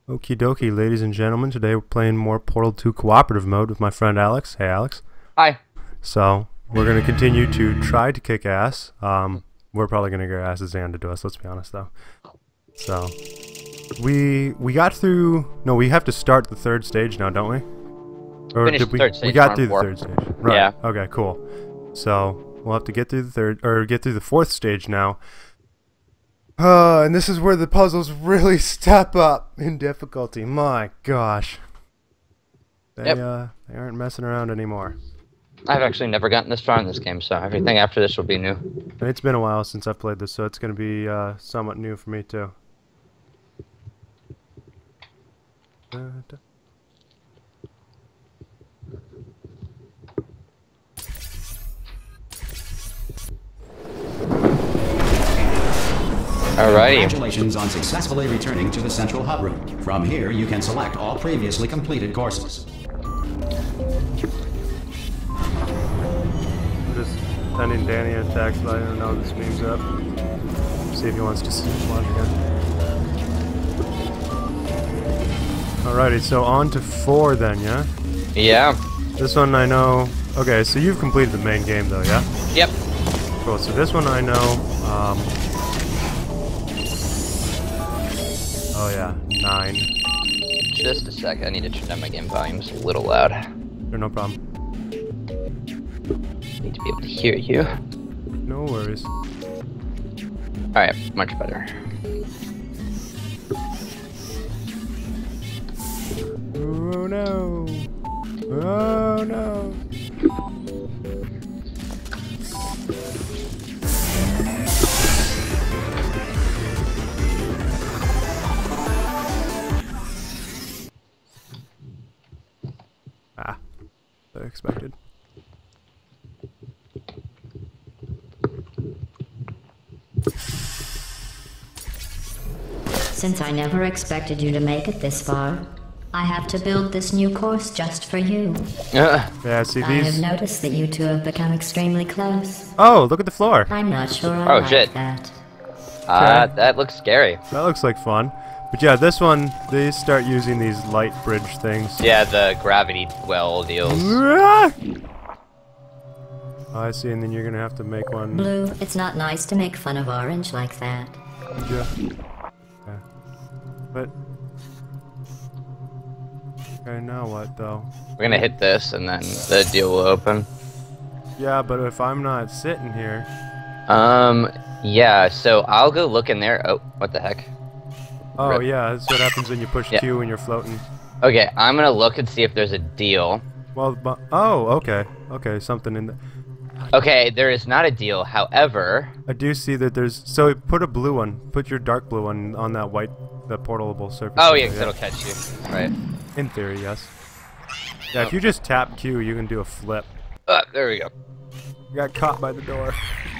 Okie dokie, ladies and gentlemen. Today we're playing more Portal 2 cooperative mode with my friend Alex. Hey, Alex. Hi. So, we're going to continue to try to kick ass. We're probably going to get our asses handed to us, let's be honest, though. So, we got through... No, we have to start the third stage now, don't we? Or Finished did we? the third stage. We got we're through on the four. third stage. Right. Yeah. Okay, cool. So, we'll have to get through the third... Or get through the fourth stage now. And this is where the puzzles really step up in difficulty. My gosh. They aren't messing around anymore. I've actually never gotten this far in this game, so everything after this will be new. And it's been a while since I've played this, so it's going to be somewhat new for me too. Alrighty. Congratulations on successfully returning to the central hub room. From here, you can select all previously completed courses. I'm just sending Danny a text, but I don't know this meme's up. See if he wants to watch again. Alrighty, so on to 4 then, yeah? Yeah. This one I know... Okay, so you've completed the main game though, yeah? Yep. Cool, so this one I know... Oh yeah, 9. Just a sec. I need to turn down my game volume. It's a little loud. Sure, no problem. Need to be able to hear you. No worries. Alright, much better. Oh no! Oh no! Ah, I expected. Since I never expected you to make it this far, I have to build this new course just for you. Yeah, see I have these? noticed that you two have become extremely close. Oh, look at the floor! I'm not sure I Oh, like shit. that. That looks scary. That looks like fun. But yeah, this one, they start using these light bridge things. Yeah, the gravity well deals. Ah! Oh, I see, and then you're gonna have to make one. Blue, it's not nice to make fun of Orange like that. Yeah. But. Okay, now what though? We're gonna hit this, and then the deal will open. Yeah, but if I'm not sitting here. Yeah, so I'll go look in there. Oh, what the heck? Oh, Rip. yeah, that's what happens when you push Yeah. Q when you're floating. Okay, I'm gonna look and see if there's a deal. Well, oh, okay. Okay, something in there. Okay, there is not a deal, however... I do see that there's. So put a blue one. Put your dark blue one on that white, the portable surface. Oh, over yeah, 'cause there. it'll catch you. Right. In theory, yes. Yeah, if you just tap Q, you can do a flip. There we go. You got caught by the door.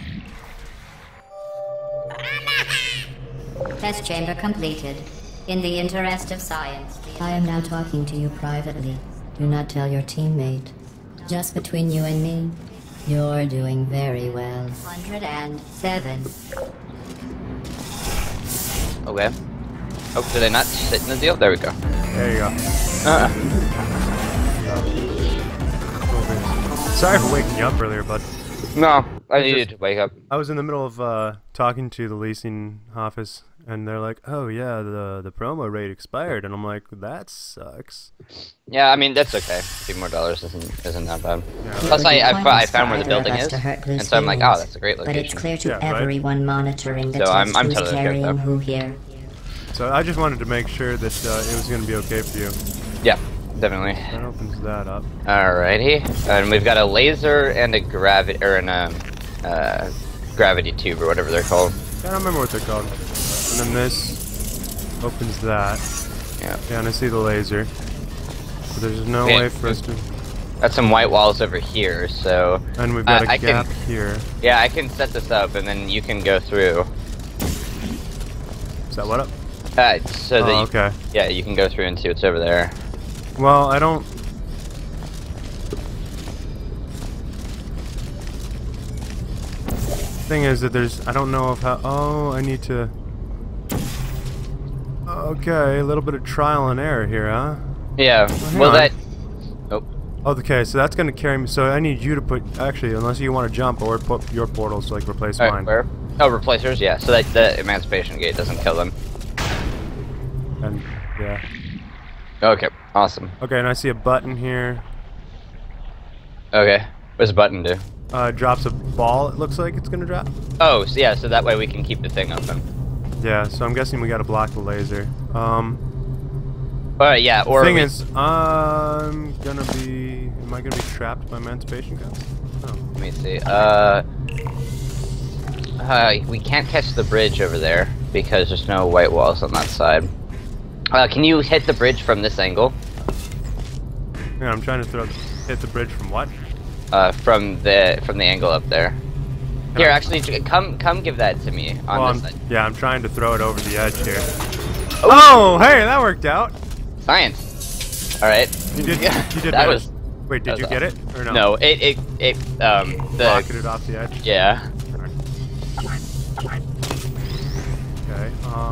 Test chamber completed. In the interest of science, I am now talking to you privately. Do not tell your teammate. Just between you and me, you're doing very well. 107. Okay. Oh, did I not sit in the deal? There we go. There you go. Uh, Sorry for waking you up earlier, bud. no, I needed to wake up. I was in the middle of talking to the leasing office, and they're like, "Oh yeah, the promo rate expired," and I'm like, "That sucks." Yeah, I mean, that's okay. A few more dollars isn't that bad. Yeah. Plus, I found where the Either of building us is, to hurt Blue's and so I'm like, oh, feelings. that's a great But it's location. clear to Yeah, right. everyone monitoring the So I'm test who's totally okay with carrying that. who here. So I just wanted to make sure that it was going to be okay for you. Yeah, definitely. That opens that up. Alrighty, and we've got a laser and a gravity, or gravity tube, or whatever they're called. I don't remember what they're called. And then this opens that. Yeah. Yeah, and I see the laser. So there's no Okay. way for us to. Got some white walls over here, so And we've got a I gap can- here. yeah, I can set this up, and then you can go through. Is that what up? So that Oh, you, okay. yeah, you can go through and see what's over there. Well, I don't. Thing is that there's. I don't know if how. Oh, I need to. Okay, a little bit of trial and error here, huh? Yeah. hang Well, on. that. Oh. Okay, so that's gonna carry me. So I need you to put, actually, unless you want to jump or put your portals to like replace All right, mine. where? Oh, replacers. Yeah. So that the Emancipation Gate doesn't kill them. And yeah. Okay. Awesome. Okay, and I see a button here. Okay. What's the button do? Drops a ball. It looks like it's gonna drop. Oh, so yeah. So that way we can keep the thing open. Yeah. So I'm guessing we gotta block the laser. Alright, yeah. Or Thing we- is, I'm gonna be. Am I gonna be trapped by Emancipation guns? Oh. Let me see. We can't catch the bridge over there because there's no white walls on that side. Can you hit the bridge from this angle? Yeah, I'm trying to hit the bridge from what? From the angle up there. Here, actually, come give that to me on Well, this side. yeah, I'm trying to throw it over the edge here. Oh, hey, that worked out. Science. All right. You did. You did. That manage- was. Wait, did that you was get it or no? No, the Rocketed off the edge. yeah. Okay.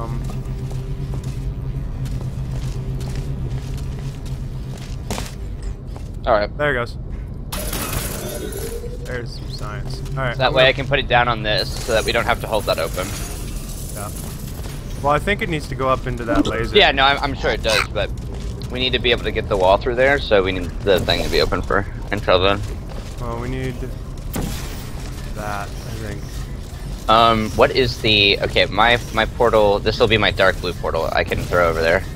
All right. There it goes. There's some science. All right. So that way I can put it down on this, so that we don't have to hold that open. Yeah. Well, I think it needs to go up into that laser. Yeah, no, I'm sure it does, but we need to be able to get the wall through there, so we need the thing to be open for until then. Well, we need that, I think. What is the... Okay, my portal... This will be my dark blue portal I can throw over there.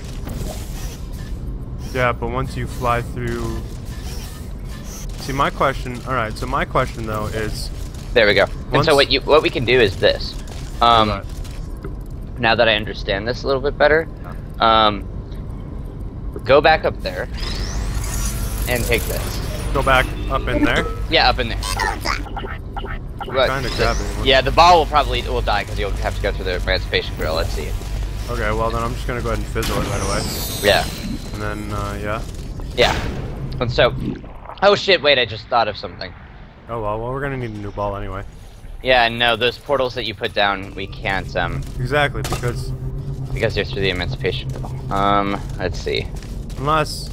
Yeah, but once you fly through... See, my question... Alright, so my question, though, is... There we go. And so Once- what we can do is this. What? Now that I understand this a little bit better, go back up there and take this. Go back up in there? Yeah, up in there. But Trying to grab it. yeah, the ball will die because you'll have to go through the Emancipation Grill. Let's see. Okay, well then I'm just gonna go ahead and fizzle it right away. Yeah. And then, yeah. Yeah. And so... Oh shit, wait, I just thought of something. Oh well, we're gonna need a new ball anyway. Yeah, no, those portals that you put down, we can't, Exactly, because because they're through the Emancipation Grill. Let's see. unless,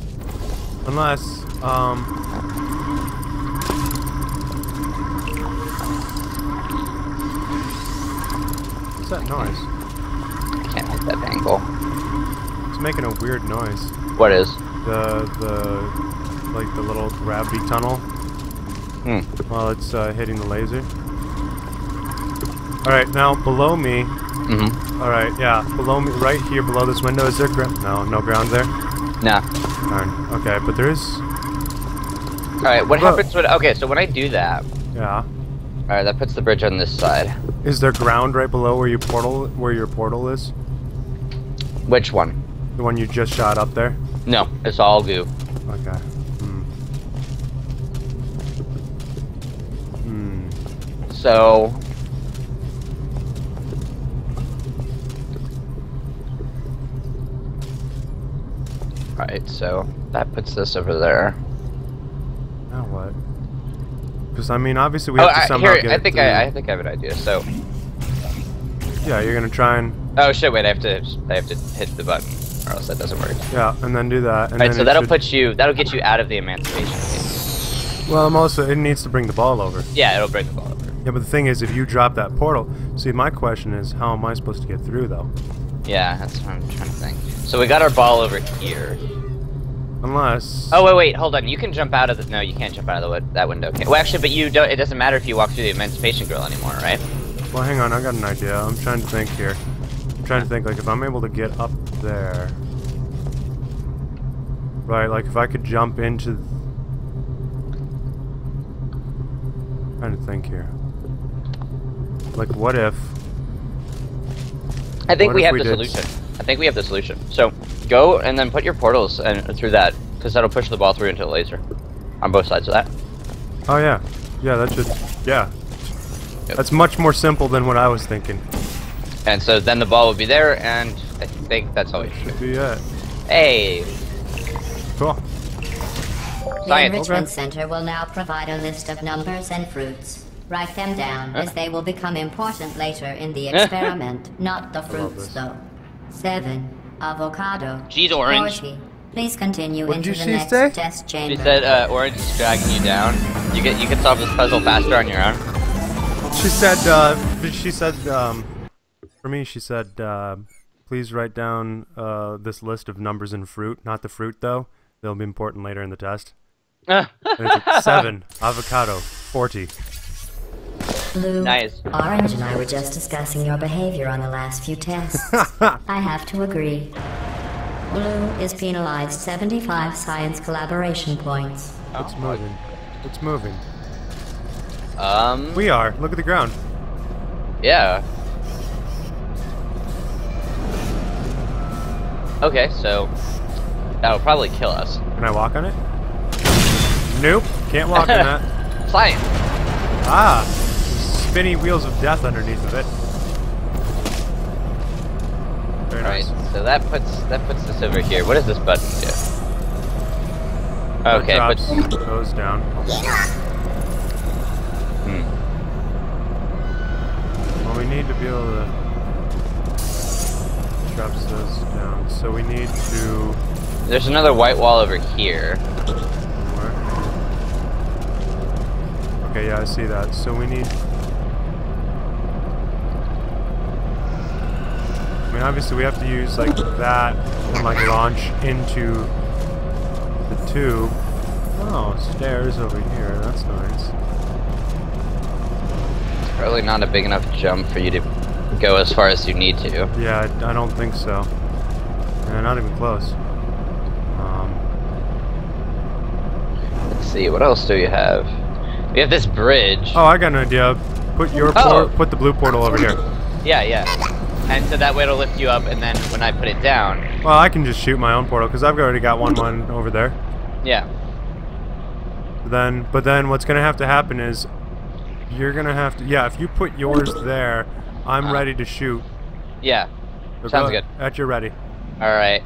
what's that noise? I can't hit that angle. It's making a weird noise. What is? Like the little gravity tunnel. While it's hitting the laser. Alright, now below me. Mm-hmm. Alright, yeah, below me, right here below this window, is there no ground there? Nah. Darn. Okay, but there is. Alright, what Whoa. happens when... Okay, so when I do that... Yeah. Alright, that puts the bridge on this side. Is there ground right below where your portal is? Which one? The one you just shot up there? No, it's all goo. Okay. So... Alright, so that puts this over there. Now what? Because I mean, obviously we have to somehow here, get I it think through. I think I have an idea. So, Yeah, you're gonna try and oh shit! Wait, I have to hit the button, or else that doesn't work. yeah, and then do that. And Alright, then so it that'll should- that'll get you out of the Emancipation Gate. Well, I'm also it needs to bring the ball over. Yeah, it'll bring the ball over. Yeah, but the thing is, if you drop that portal, see, my question is, how am I supposed to get through though? Yeah, that's what I'm trying to think. So we got our ball over here. Unless. Oh wait, hold on. You can jump out of the. No, you can't jump out of that window. Okay. Well, actually, but you don't. It doesn't matter if you walk through the Emancipation Grill anymore, right? Well, hang on, I got an idea. I'm trying to think here. I'm trying to think, like, if I'm able to get up there. Right, like, if I could jump into... trying to think here. Like, what if... I think What we if have we the did- solution. I think we have the solution. So go and then put your portals through that, because that'll push the ball through into the laser, on both sides of that. Oh, yeah. Yeah, that should... yeah. Yep. That's much more simple than what I was thinking. And so then the ball will be there, and I think that's all we should Should do. be it. Hey, Cool. The Science. Enrichment Okay. Center will now provide a list of numbers and fruits. Write them down, as they will become important later in the experiment. Not the fruits, this. though. 7, Avocado. She's orange. 40. Please continue What into did the she next say? test She chamber. said orange is dragging you down. You can solve this puzzle faster on your own. She said, for me, she said, please write down this list of numbers and fruit. Not the fruit, though. They'll be important later in the test. And it's like 7, avocado, 40. Blue, Nice. Orange and I were just discussing your behavior on the last few tests. I have to agree. Blue is penalized 75 science collaboration points. It's moving. It's moving. Um. We are. Look at the ground. Yeah. Okay, so that'll probably kill us. Can I walk on it? Nope. Can't walk on that. Science. Ah. Spinny wheels of death underneath of it. Very Alright, nice. so that puts this over here. What does this button do? Okay, That but drops those down. Well, we need to be able to drop those down. So we need to. there's another white wall over here. Where? Okay, yeah, I see that. So we need. I mean, obviously we have to use like that and like launch into the tube. Oh, stairs over here. That's nice. Probably not a big enough jump for you to go as far as you need to. Yeah, I don't think so. Yeah, not even close. Let's see, what else do you have? We have this bridge. Oh, I got an idea. Put your put the blue portal over here. Yeah, yeah. And so that way it'll lift you up, and then when I put it down, Well, I can just shoot my own portal because I've already got one over there. yeah. But then what's gonna have to happen is you're gonna have to. Yeah, if you put yours there, I'm ready to shoot. Yeah. So Sounds go good. At your ready. Alright.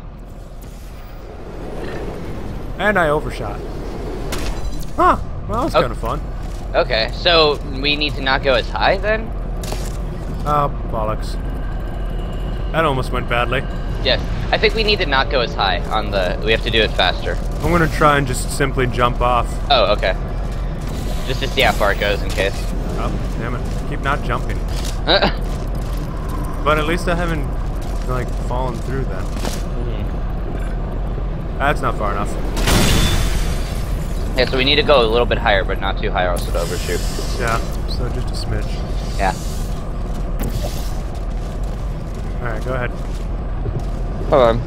And I overshot. Huh. Well, that's kind of fun. Okay, so we need to not go as high then? Oh, bollocks. That almost went badly. Yes. I think we need to not go as high on the... We have to do it faster. I'm gonna try and just simply jump off. Oh, okay. Just to see how far it goes in case. Oh, damn it. Keep not jumping. But at least I haven't, like, fallen through that. That's not far enough. Yeah, so we need to go a little bit higher, but not too high or else it'll overshoot. Yeah, so just a smidge. Yeah. Alright, go ahead. Hold on.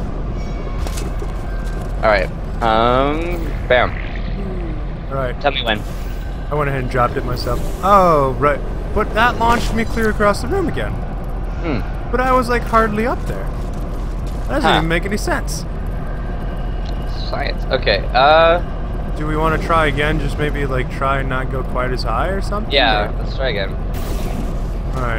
Alright. Bam. Alright, Tell me when. I went ahead and dropped it myself. Oh, right. But that launched me clear across the room again. But I was, like, hardly up there. That doesn't Huh. even make any sense. Science. Okay, Do we want to try again? Just maybe, like, try and not go quite as high or something? yeah, let's try again. Alright.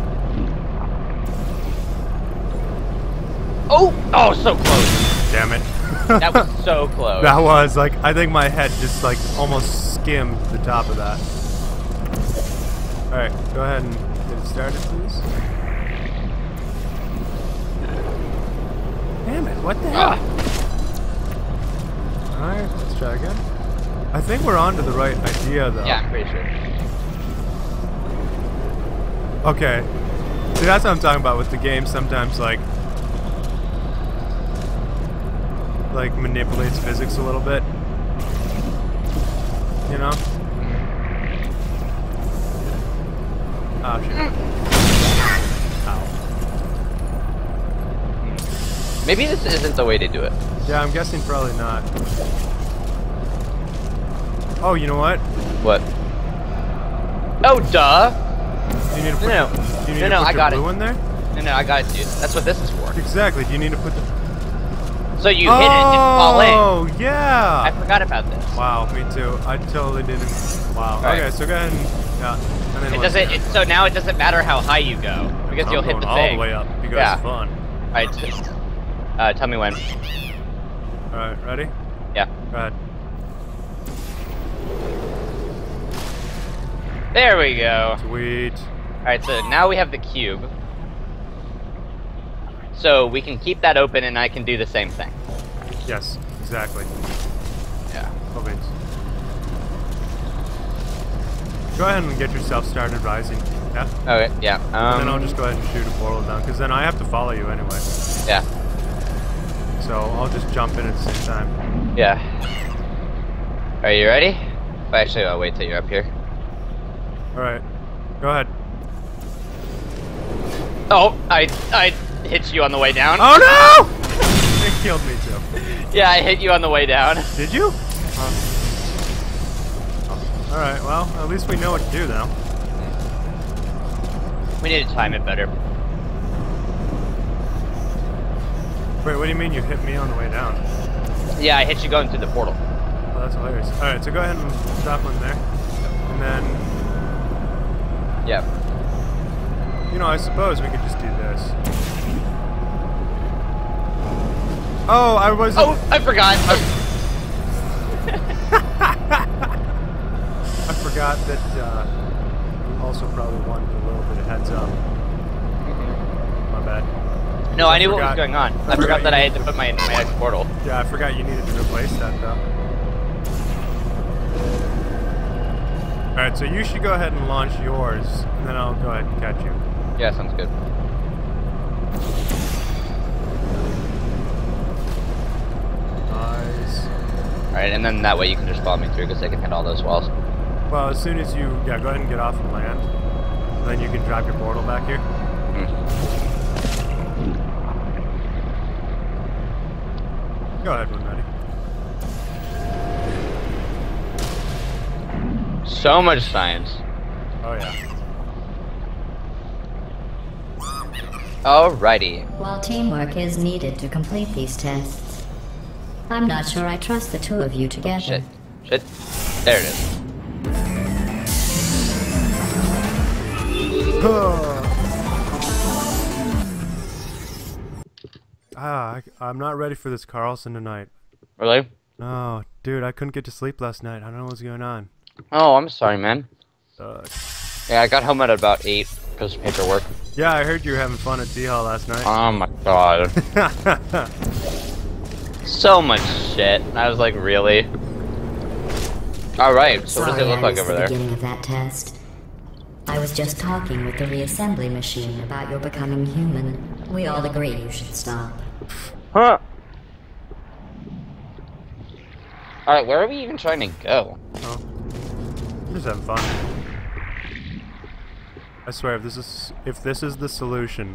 Oh! Oh, so close! Damn it. That was so close. That was, like, I think my head just, like, almost skimmed the top of that. Alright, go ahead and get it started, please. Damn it, what the hell? Alright, let's try again. I think we're on to the right idea, though. Yeah, I'm pretty sure. Okay. See, that's what I'm talking about with the game. Sometimes, like manipulates physics a little bit. You know? Oh, shit. Ow. Maybe this isn't the way to do it. Yeah, I'm guessing probably not. Oh, you know what? What? Oh, duh! Do you need to put, No, do you need no, to no, put I your got blue it. in there? No, I got it, dude. That's what this is for. Exactly. Do you need to put the... So you hit it and fall in. Oh, yeah! I forgot about this. Wow, me too. I totally didn't. Wow. Right. Okay, so go ahead and yeah. And then It what? doesn't. So now it doesn't matter how high you go because I'm you'll hit going the all thing. the way up because Yeah. it's fun. All right. Tell me when. All right, ready? Yeah. Go ahead. There we go. Sweet. All right. So now we have the cube. So we can keep that open, and I can do the same thing. Yes, exactly. Yeah. Beans. Go ahead and get yourself started rising. Yeah? Okay, yeah. And then I'll just go ahead and shoot a portal down, because then I have to follow you anyway. Yeah. So I'll just jump in at the same time. Yeah. Are you ready? Well, actually, I'll wait till you're up here. Alright. Go ahead. Oh, I hit you on the way down. Oh no! It killed me too. Yeah, I hit you on the way down. Did you? Alright, well, at least we know what to do now. We need to time it better. Wait, what do you mean you hit me on the way down? Yeah, I hit you going through the portal. Oh, that's hilarious. Alright, so go ahead and stop one there. And then, Yeah. you know, I suppose we could just do this. Oh, I wasn't... Oh, I forgot. I forgot that you also probably wanted a little bit of heads up. My bad. No, I knew what forgot. was going on. I I forgot forgot that I you- had to put my X portal. Yeah, I forgot you needed to replace that though. Alright, so you should go ahead and launch yours, and then I'll go ahead and catch you. Yeah, sounds good. Nice. Alright, and then that way you can just follow me through because I can hit all those walls. Well, as soon as you... Yeah, go ahead and get off and land. And then you can drop your portal back here. Go ahead when ready. So much science. Oh yeah. Alrighty. While teamwork is needed to complete these tests, I'm not sure I trust the two of you together. Shit. Shit. There it is. I'm not ready for this Carlson tonight. Really? No, dude, I couldn't get to sleep last night. I don't know what's going on. Oh, I'm sorry, man. Sucks. Yeah, I got home at about 8 because of paperwork. Yeah, I heard you were having fun at D-Hall last night. Oh my god. So much shit. I was like, really? Alright, so what does it look like over the there? beginning of that test. I was just talking with the reassembly machine about your becoming human. We all agree you should stop. Huh? Alright, where are we even trying to go? Oh. I'm just having fun. I swear, if this is the solution.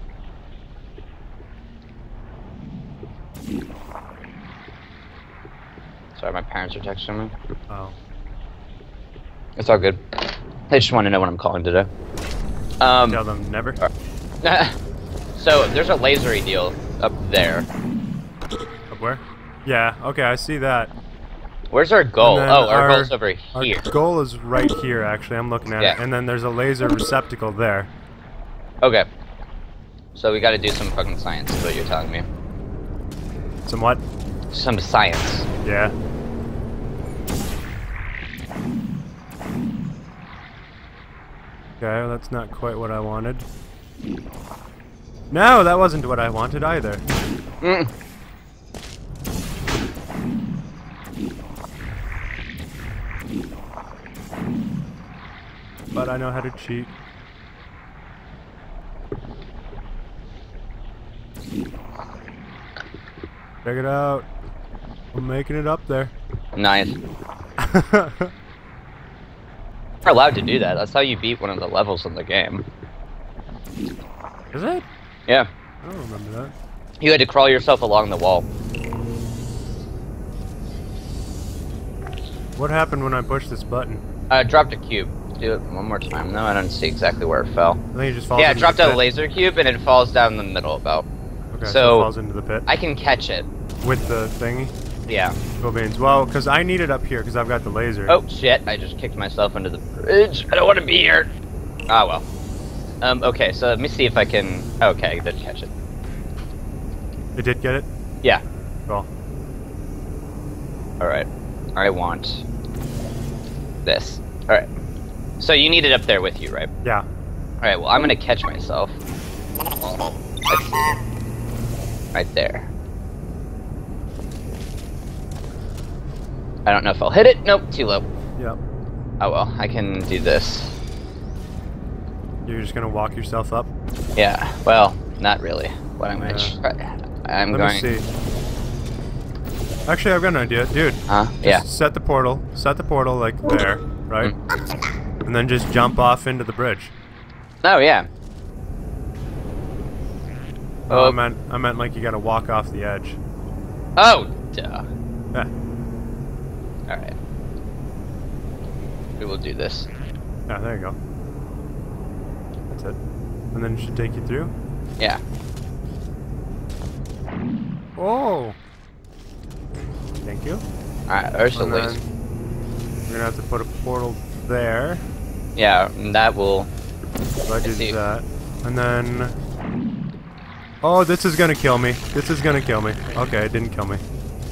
Sorry, my parents are texting me. Oh. It's all good. They just want to know when I'm calling today. Tell them never. So, there's a lasery deal up there. Up where? Yeah, okay, I see that. Where's our goal? And then Oh, our goal's over Our here. goal is right here, actually. I'm looking at it. Yeah. And then there's a laser receptacle there. Okay. So we gotta do some fucking science, is what you're telling me. Somewhat? Some science. Yeah. Okay, that's not quite what I wanted. No, that wasn't what I wanted either. Mm. But I know how to cheat. Check it out. I'm making it up there. Nice. You're allowed to do that. That's how you beat one of the levels in the game. Is it? Yeah. I don't remember that. You had to crawl yourself along the wall. What happened when I pushed this button? I dropped a cube. Do it one more time. No, I don't see exactly where it fell. I think it just falls Yeah, I into dropped the a pit. laser cube and it falls down in the middle about. Okay, so So- it falls into the pit. I can catch it. With the thingy? Yeah. Cool beans. Well, because I need it up here because I've got the laser. Oh shit! I just kicked myself into the bridge. I don't want to be here. Ah well. Okay, so let me see if I can. Okay, I did catch it. It did get it? Yeah. Cool. All right. I want this. All right. So you need it up there with you, right? Yeah. All right. Well, I'm gonna catch myself. Let's see. Right there. I don't know if I'll hit it. Nope, too low. Yep. Oh well, I can do this. You're just gonna walk yourself up? Yeah, well, not really. What I'm gonna try. I'm Let going. me see. Actually, I've got an idea. Dude. Huh? Just Yeah. set the portal. Set the portal like there, right? And then just jump off into the bridge. Oh yeah. Oh, Oh. I meant like you gotta walk off the edge. Oh, duh. Yeah. Alright. We will do this. Yeah, there you go. That's it. And then it should take you through. Yeah. Oh! Thank you. Alright, there's the And laser. then we're gonna have to put a portal there. Yeah, and that will. So I did see. that. And then... Oh, this is gonna kill me. This is gonna kill me. Okay, it didn't kill me.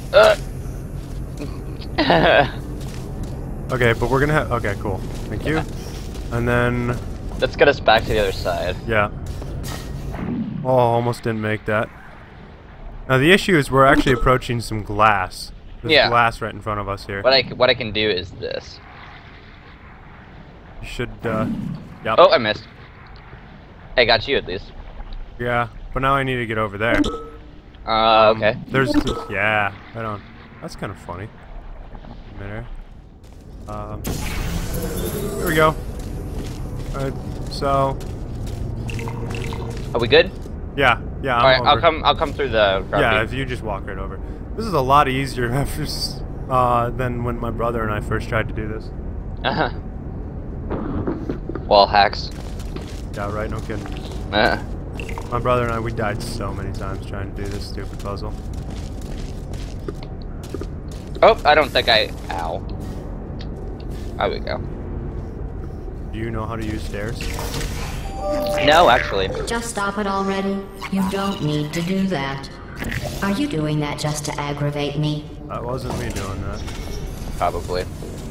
Okay, but we're gonna have... Okay, cool. Thank you. And then... Let's get us back to the other side. Yeah. Oh, almost didn't make that. Now the issue is we're actually approaching some glass. There's Yeah. glass right in front of us here. What I can do is this. You should, yep. Oh, I missed. I got you at least. Yeah, but now I need to get over there. Okay. There's, yeah, I don't, that's kind of funny. There. Here we go. Alright, so, Are we good? yeah, I'm Alright, over. I'll come through the Yeah, gravity. if you just walk right over. This is a lot easier after, than when my brother and I first tried to do this. Uh-huh. Wall hacks. Yeah, right, no kidding. Uh. My brother and I, we died so many times trying to do this stupid puzzle. Oh, I don't think I... Ow. There we go. Do you know how to use stairs? No, actually. Just stop it already. You don't need to do that. Are you doing that just to aggravate me? That wasn't me doing that. Probably.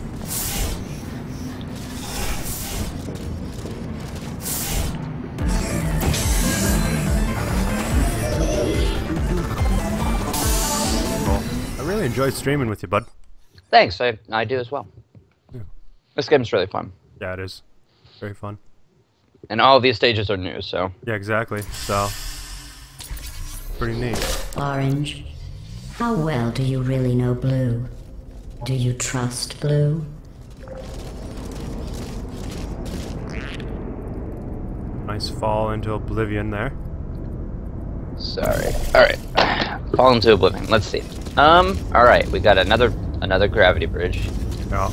I really enjoyed streaming with you, bud. Thanks, I do as well. Yeah. This game's really fun. Yeah, it is. Very fun. And all of these stages are new, so... Yeah, exactly. So, pretty neat. Orange, how well do you really know Blue? Do you trust Blue? Nice fall into oblivion there. Sorry. Alright. Fall into oblivion. Let's see. Alright, we got another gravity bridge. Yeah.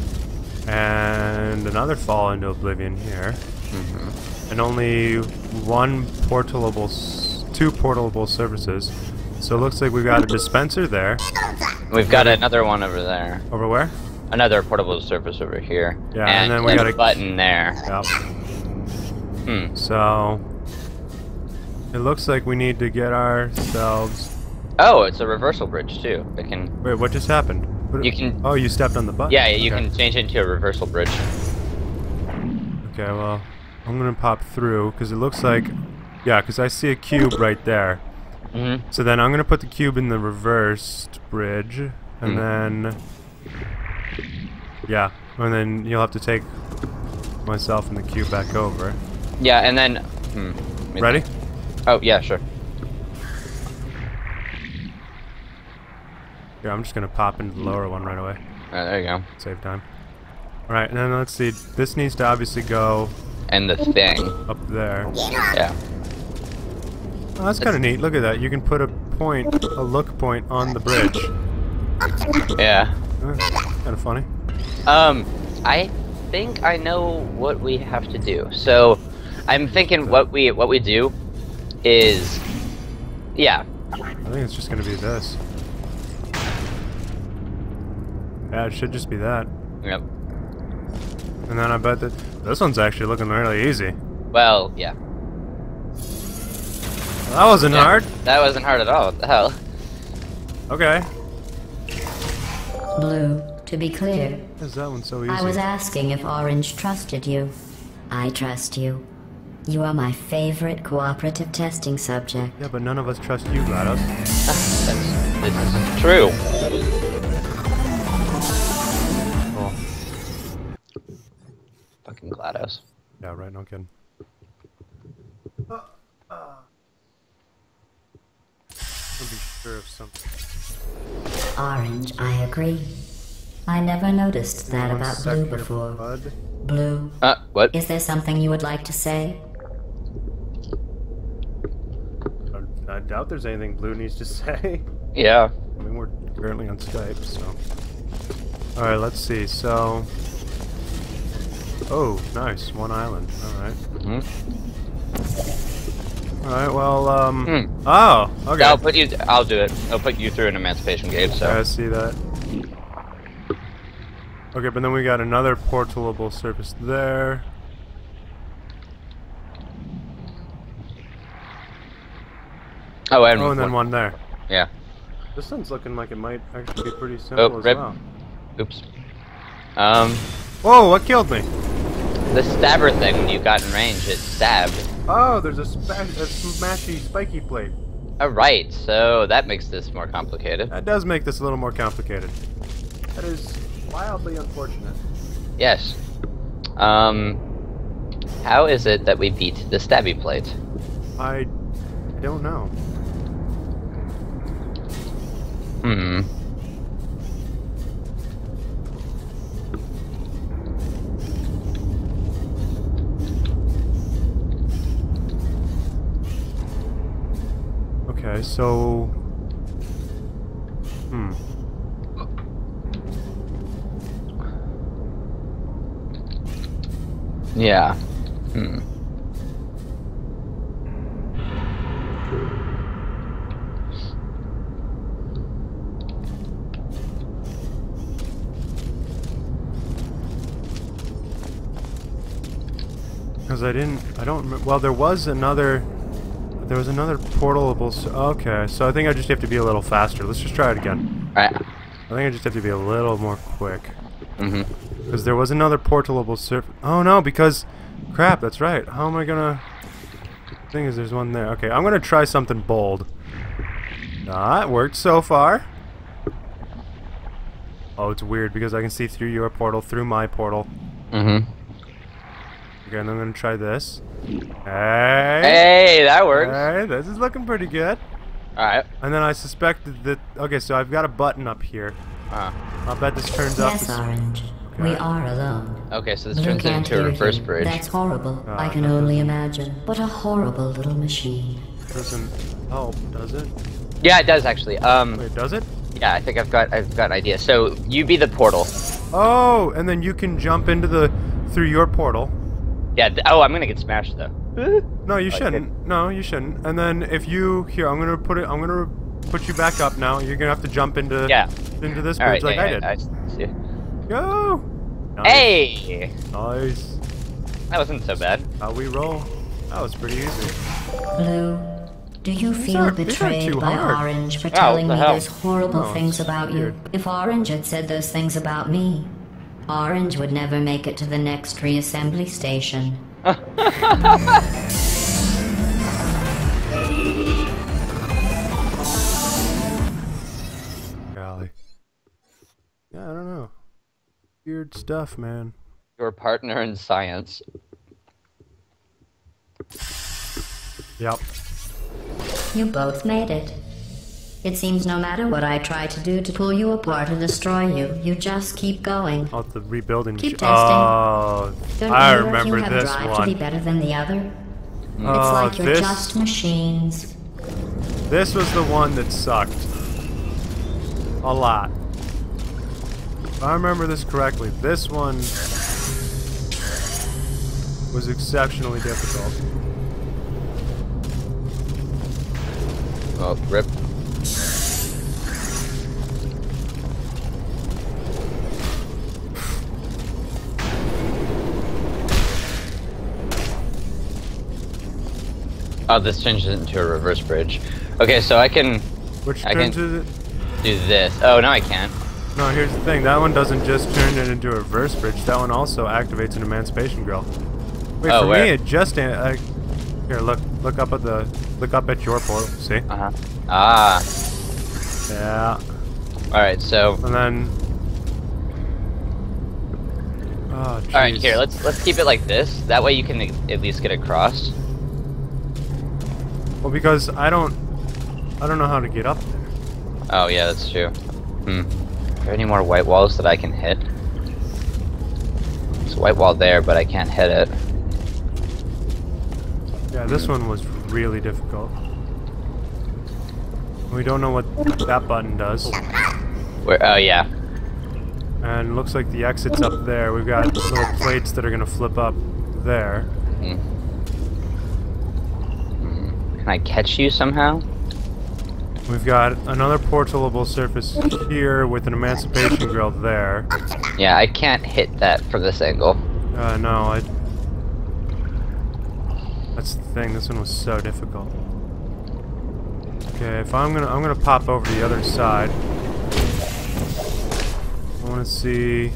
And another fall into oblivion here. And only two portable surfaces. So it looks like we got a dispenser there. We've got another one over there. Over where? Another portable surface over here. Yeah, and then we got a button there. Yep. Hmm. So it looks like we need to get ourselves. Oh, it's a reversal bridge too. It can. Wait, what just happened? What... You can. Oh, you stepped on the button. Yeah, you Okay. can change it into a reversal bridge. Okay, well, I'm gonna pop through because it looks like, yeah, because I see a cube right there. Mm-hmm. So then I'm gonna put the cube in the reversed bridge, and then, yeah, and then you'll have to take myself and the cube back over. Yeah, and then. Ready? Oh yeah, sure. Yeah, I'm just gonna pop into the lower one right away. There you go. Save time. All right, and then let's see. This needs to obviously go And the thing. up there. Yeah. Oh, that's kind of neat. Look at that. You can put a look point on the bridge. Yeah. Kind of funny. I think I know what we have to do. So, I'm thinking what we do is, yeah. I think it's just gonna be this. Yeah, it should just be that. Yep. And then I bet that this one's actually looking really easy. Well, yeah. That wasn't Yeah, hard. That wasn't hard at all. What the hell? Okay. Blue, to be clear, Why is that one so easy? I was asking if Orange trusted you. I trust you. You are my favorite cooperative testing subject. Yeah, but none of us trust you, GLaDOS. This is true. Cool. Fucking GLaDOS. Yeah, right, no kidding. I'll be sure of something. Orange, I agree. I never noticed that One about sec Blue here, before. bud. Blue, What? is there something you would like to say? I doubt there's anything Blue needs to say. Yeah. I mean, we're currently on Skype, so. Alright, let's see. So. Oh, nice. One island. Alright. Hmm. Alright, well, Oh, okay. I'll do it. I'll put you through an emancipation gate, so. I see that. Okay, but then we got another portalable surface there. Oh, and then one there. Yeah. This one's looking like it might actually be pretty simple as rip. well. Oops. Whoa, what killed me? The stabber thing, when you got in range, it stabbed. Oh, there's a smashy spiky plate. Alright, so that makes this more complicated. That does make this a little more complicated. That is wildly unfortunate. Yes. How is it that we beat the stabby plate? I don't know. Hmm. Okay, so... Yeah. Hmm. Because I don't remember. Well, there was another portalable. Okay, so I think I just have to be a little faster. Let's just try it again. Alright. I think I just have to be a little more quick. Mm-hmm. Because there was another portalable surface. Oh no, because... Crap, that's right. How am I gonna... The thing is, there's one there. Okay, I'm gonna try something bold. Ah, it worked so far. Oh, it's weird because I can see through your portal, through my portal. Mm-hmm. Okay, and I'm gonna try this. Hey! Hey, that works. Hey, this is looking pretty good. Alright. And then I suspected that... Okay, so I've got a button up here. I'll bet this turns off Yes, the... Orange. We are alone. Okay, so this Blue turns it can't into a hear reverse you. bridge. That's horrible. I Ah, can that only imagine. What a horrible little machine. Doesn't help, does it? Yeah, it does actually. Wait, does it? Yeah, I think I've got an idea. So you be the portal. Oh, and then you can jump into the... through your portal. Yeah. Oh, I'm gonna get smashed though. No, you shouldn't. No, you shouldn't. And then if you... Here, I'm gonna put you back up now. You're gonna have to jump into... into this bridge like I did. I see. Go! Nice. Hey! Nice. That wasn't so bad. How we roll. That was pretty easy. Blue, do you feel aren't betrayed too by hard. Orange for Wow, telling what me the hell? those horrible Oh, things it's about weird. you? If Orange had said those things about me, Orange would never make it to the next reassembly station. Golly. Yeah, I don't know. Weird stuff, man. Your partner in science. Yep. You both made it. It seems no matter what I try to do to pull you apart or destroy you, you just keep going. Oh, the rebuilding. Keep machine. testing. Oh, Don't I either of remember you have this drive to be one. better than the other? It's Oh, like you're this- just machines. This was the one that sucked. A lot. If I remember this correctly, this one was exceptionally difficult. Oh, rip. Oh, this changes it into a reverse bridge. Okay, so I can Which I turns can- it... do this. Oh, no, I can't. No, here's the thing. That one doesn't just turn it into a reverse bridge. That one also activates an emancipation grill. Wait, Oh, for where? me, it just... Here, look up at your portal. See? Uh-huh. Ah. Yeah. Alright, so... And then. Oh, jeez. Alright, here, let's keep it like this. That way you can at least get across. Well, because I don't know how to get up there. Oh, yeah, that's true. Are there any more white walls that I can hit? There's a white wall there, but I can't hit it. Yeah, this one was really difficult. We don't know what that button does. Where? Oh, yeah. And looks like the exit's up there. We've got little plates that are gonna flip up there. Can I catch you somehow? We've got another portalable surface here with an emancipation grill there. Yeah, I can't hit that from this angle. No, that's the thing. This one was so difficult. Okay, if I'm gonna pop over to the other side. I want to see.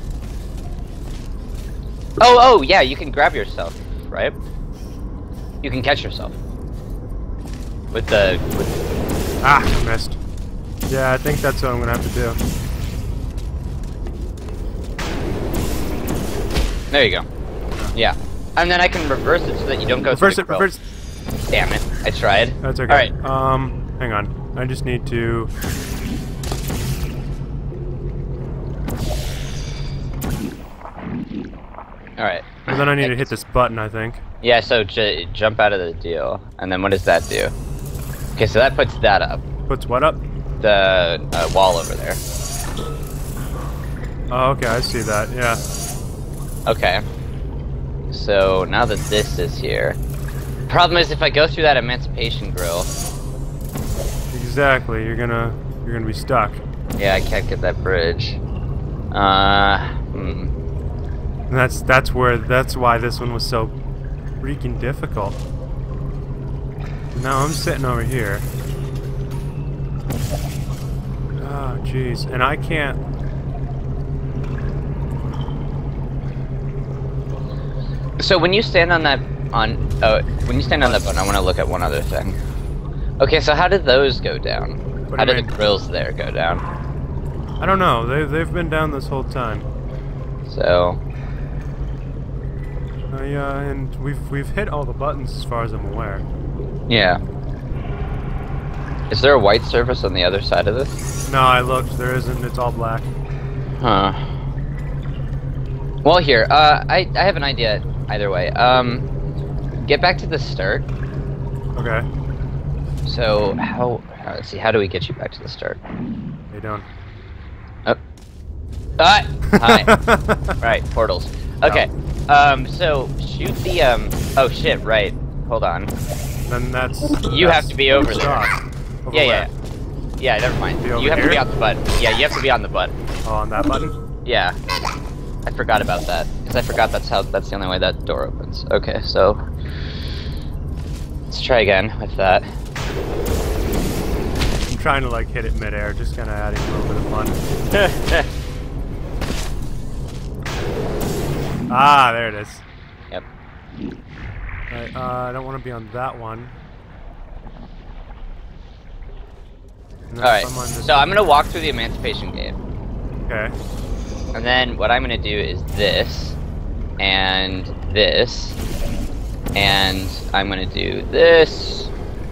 Oh, yeah, you can grab yourself, right? You can catch yourself. With the... Ah, missed. Yeah, I think that's what I'm gonna have to do. There you go. Yeah. And then I can reverse it so that you don't go Reverse through it, the grill. reverse. Damn it. I tried. That's okay. Alright. Hang on. I just need to. Alright. And then I need to hit this button, I think. Yeah, so jump out of the deal. And then what does that do? Okay, so that puts that up. Puts what up? The wall over there. Oh, okay, I see that. Yeah. Okay. So now that this is here. Problem is if I go through that emancipation grill. Exactly. You're gonna be stuck. Yeah, I can't get that bridge. And that's why this one was so freaking difficult. Now I'm sitting over here. Oh, jeez, and I can't. So when you stand on that when you stand on that button, I want to look at one other thing. Okay, so how did those go down? How did the grills there go down? I don't know. They've been down this whole time. So. Yeah, and we've hit all the buttons as far as I'm aware. Yeah. Is there a white surface on the other side of this? No, I looked. There isn't. It's all black. Huh. Well, here. I have an idea. Either way. Get back to the start. Okay. So let's see. How do we get you back to the start? Hey, down. Oh. Hi. Right. Portals. Okay. So shoot the oh shit. Right. Hold on. Then that's. You have to be over there. Over Yeah. Yeah, never mind. You have to be on the button. Yeah, you have to be on the button. Oh, on that button? Yeah. I forgot about that. Because I forgot that's the only way that door opens. Okay, so let's try again with that. I'm trying to like hit it midair, just kinda adding a little bit of fun. Ah, there it is. Yep. Right, I don't want to be on that one. Alright, so I'm gonna walk through the Emancipation Gate. Okay. And then what I'm gonna do is this, and I'm gonna do this.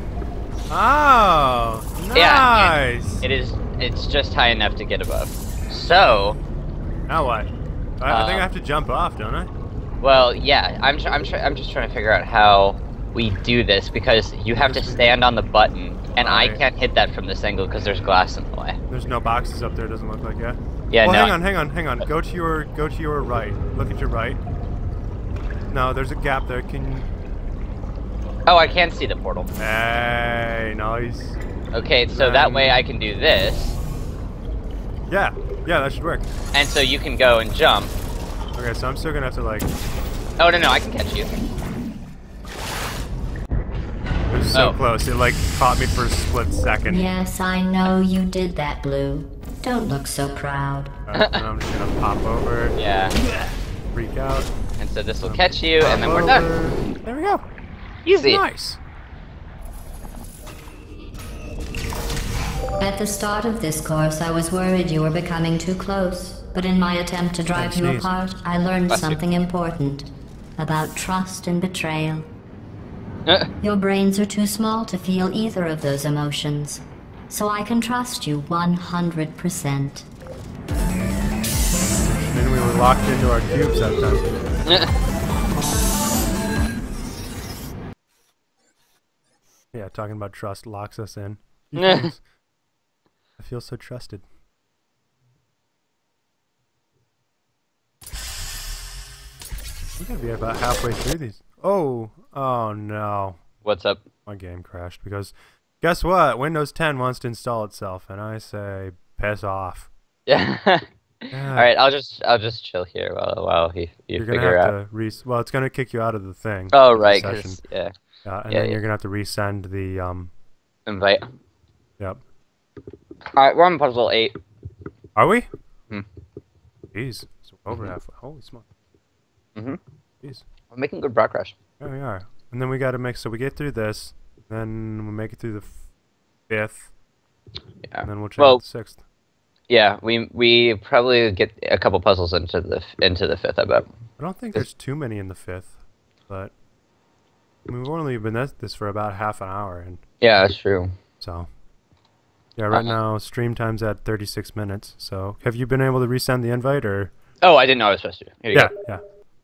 Oh, nice! Yeah, it's just high enough to get above. So... Now what? I think I have to jump off, don't I? Well, yeah, I'm just trying to figure out how we do this, because you have to stand on the button, and I can't hit that from this angle because there's glass in the way. There's no boxes up there, doesn't look like it. Yeah, well, no. hang on. Go to your right. Look at your right. No, there's a gap there. Can you... Oh, I can see the portal. Hey, nice. Okay, so that way I can do this. Yeah, that should work. And so you can go and jump. Okay, so I'm still gonna have to like... Oh, no, I can catch you. It was so close, it like caught me for a split second. Yes, I know you did that, Blue. Don't look so proud. And I'm just gonna pop over. Yeah. Freak out. And so this will catch you, and then we're done. There we go. Easy. Nice. At the start of this course, I was worried you were becoming too close. But in my attempt to drive you sneeze. apart, I learned Bless you. something important about trust and betrayal. Uh, Your brains are too small to feel either of those emotions. So I can trust you 100%. Then we were locked into our cubes that time. Yeah, talking about trust locks us in. I feel so trusted. We gotta be about halfway through these. Oh no. What's up? My game crashed because guess what? Windows 10 wants to install itself, and I say piss off. Yeah. Yeah. All right, I'll just chill here while you You're gonna figure have out. to well, it's gonna kick you out of the thing. Oh right, session. 'cause yeah. And Yeah, then yeah. you're gonna have to resend the Invite. Yep. All right, we're on puzzle 8. Are we? Hmm. Jeez, so over halfway. Holy smoke. Mhm. Jeez. We're making good progress. There we are. And then we gotta make so we get through this, then we make it through the 5th, Yeah. and then we'll check Well, the 6th. yeah, we probably get a couple puzzles into the 5th, I bet. I don't think there's too many in the 5th, but I mean, we've only been at this for about half an hour, and Yeah, that's true. so yeah, right now stream time's at 36 minutes. So have you been able to resend the invite or? Oh, I didn't know I was supposed to. Here you Yeah, go. yeah.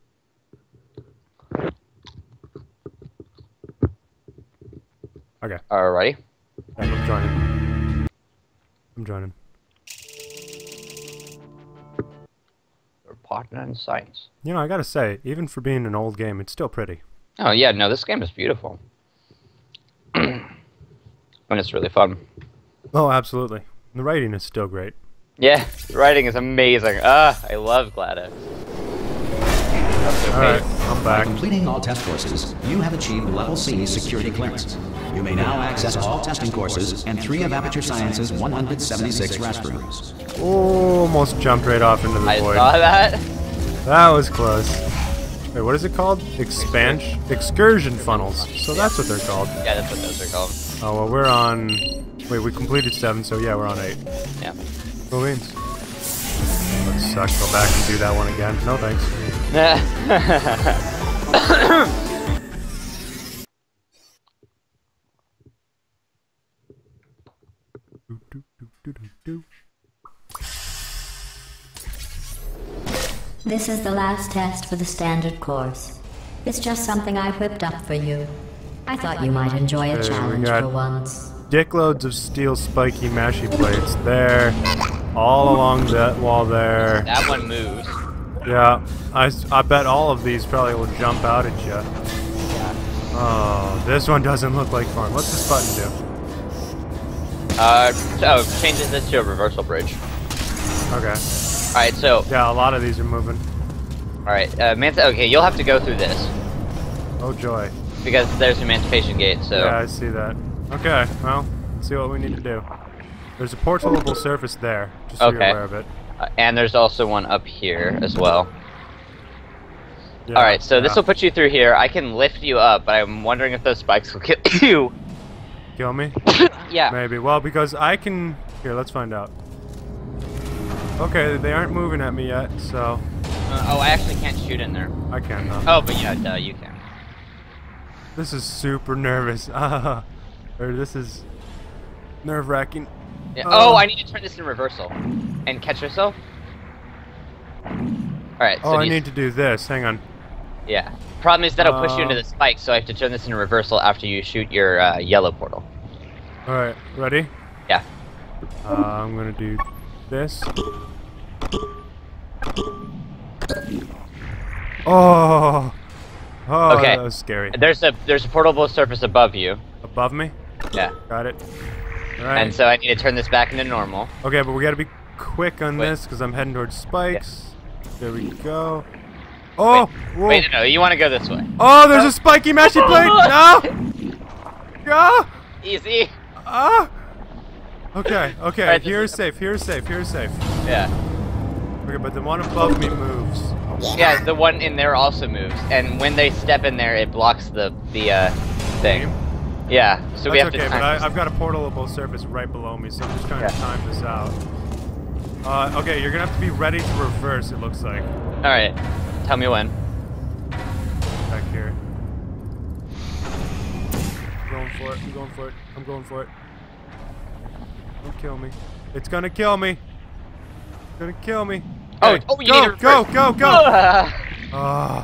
Okay, Alrighty. I'm joining. I'm joining. Your partner in science. You know, I gotta say, even for being an old game, it's still pretty. Oh yeah, no, this game is beautiful. And it's really fun. Oh, absolutely. The writing is still great. Yeah, the writing is amazing. I love GLaDOS. Alright, I'm By back. completing all test courses, you have achieved Level C security clearance. You may now access all testing courses and 3 of Aperture Science's 176 restrooms. Oh, almost jumped right off into the I void. saw that. That was close. Wait, what is it called? Excursion funnels. So that's what they're called. Yeah, that's what those are called. Oh, well, we're on... Wait, we completed 7, so yeah, we're on 8. Yeah. Cool beans. That sucks. Go back and do that one again. No thanks. Do, do, do, do, do, do. This is the last test for the standard course. It's just something I whipped up for you. I thought you might enjoy a we challenge got- for once. Dickloads of steel spiky mashy plates there, all along that wall there. That one moves. Yeah, I bet all of these probably will jump out at you. Oh, this one doesn't look like fun. What's this button do? Changes this to a reversal bridge. Okay. Alright, so, Yeah, a lot of these are moving. alright, okay, you'll have to go through this. Oh joy. Because there's an Emancipation Gate, so... Yeah, I see that. Okay, well, let's see what we need to do. There's a portable surface there, just so you're Okay. aware of it. And there's also one up here as well. Yeah, Alright, so this yeah. will put you through here. I can lift you up, but I'm wondering if those spikes will kill you. Kill me? Yeah. Maybe. Well, because I can... Here, let's find out. Okay, they aren't moving at me yet, so... Oh, I actually can't shoot in there. I can though. Oh, but yeah, duh, you can. This is super nervous. Or this is nerve-wracking. Yeah. Oh, I need to turn this in reversal. And catch yourself. Alright, so Oh, I do you- need to do this. Hang on. Yeah. Problem is that'll push you into the spike, so I have to turn this in reversal after you shoot your yellow portal. Alright, ready? Yeah. I'm gonna do this. Oh! Oh, Okay. that was scary. There's a portable surface above you. Above me? Yeah. Got it. Alright. And so I need to turn this back into normal. Okay, but we gotta be quick on Wait. this, because I'm heading towards spikes. There we go. Oh! Whoa. Wait, no, you want to go this way. Oh, there's a spiky mashy plate! No! No! Easy. Ah! Okay, okay, Alright, this here is- is safe, here is safe, here is safe. Yeah. Okay, but the one above me moves. Yeah, the one in there also moves, and when they step in there, it blocks the thing. Game? Yeah, so we That's have okay, to but time this. I've got a portalable surface right below me, so I'm just trying to Yeah. time this out. Okay, you're gonna have to be ready to reverse, it looks like. Alright, tell me when. Back here. I'm going for it, I'm going for it, I'm going for it. Don't kill me. It's gonna kill me! It's gonna kill me! Oh, Okay, you need to go, reverse. go, go, go! Ah.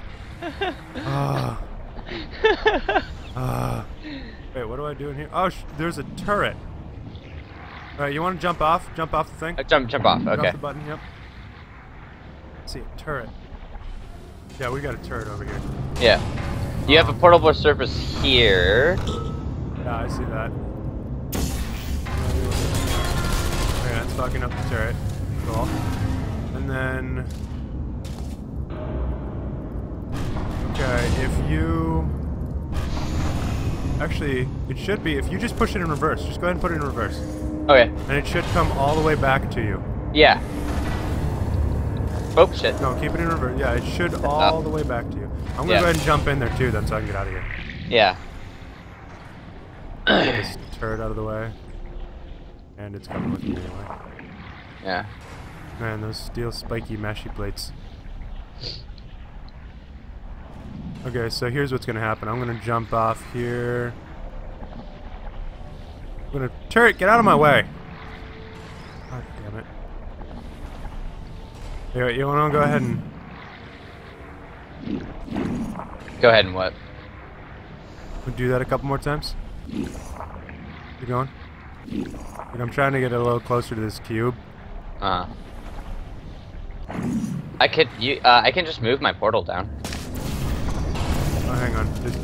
Wait, what do I do in here? Oh, there's a turret. Alright, you want to jump off? Jump off the thing? Jump off, Jump okay. off the button, yep. Let's see, turret. Yeah, we got a turret over here. Yeah. You have a portable surface here. Yeah, I see that. Okay, that's fucking up the turret. Cool. And then... Okay, if you... Actually, it should be, if you just push it in reverse, just go ahead and put it in reverse. Okay. And it should come all the way back to you. Yeah. Oh, shit. No, keep it in reverse. Yeah, it should all the way back to you. I'm gonna Yeah. go ahead and jump in there too, then, so I can get out of here. Yeah. Get this turret out of the way. And it's coming with me anyway. Yeah. Man, those steel spiky meshy plates. Okay, so here's what's gonna happen. I'm gonna jump off here. I'm gonna... Turret, get out of my way! God damn it. Here, you wanna go ahead and... Go ahead and what? do that a couple more times? You going? Like, I'm trying to get a little closer to this cube. I can just move my portal down. Oh, hang on. Just...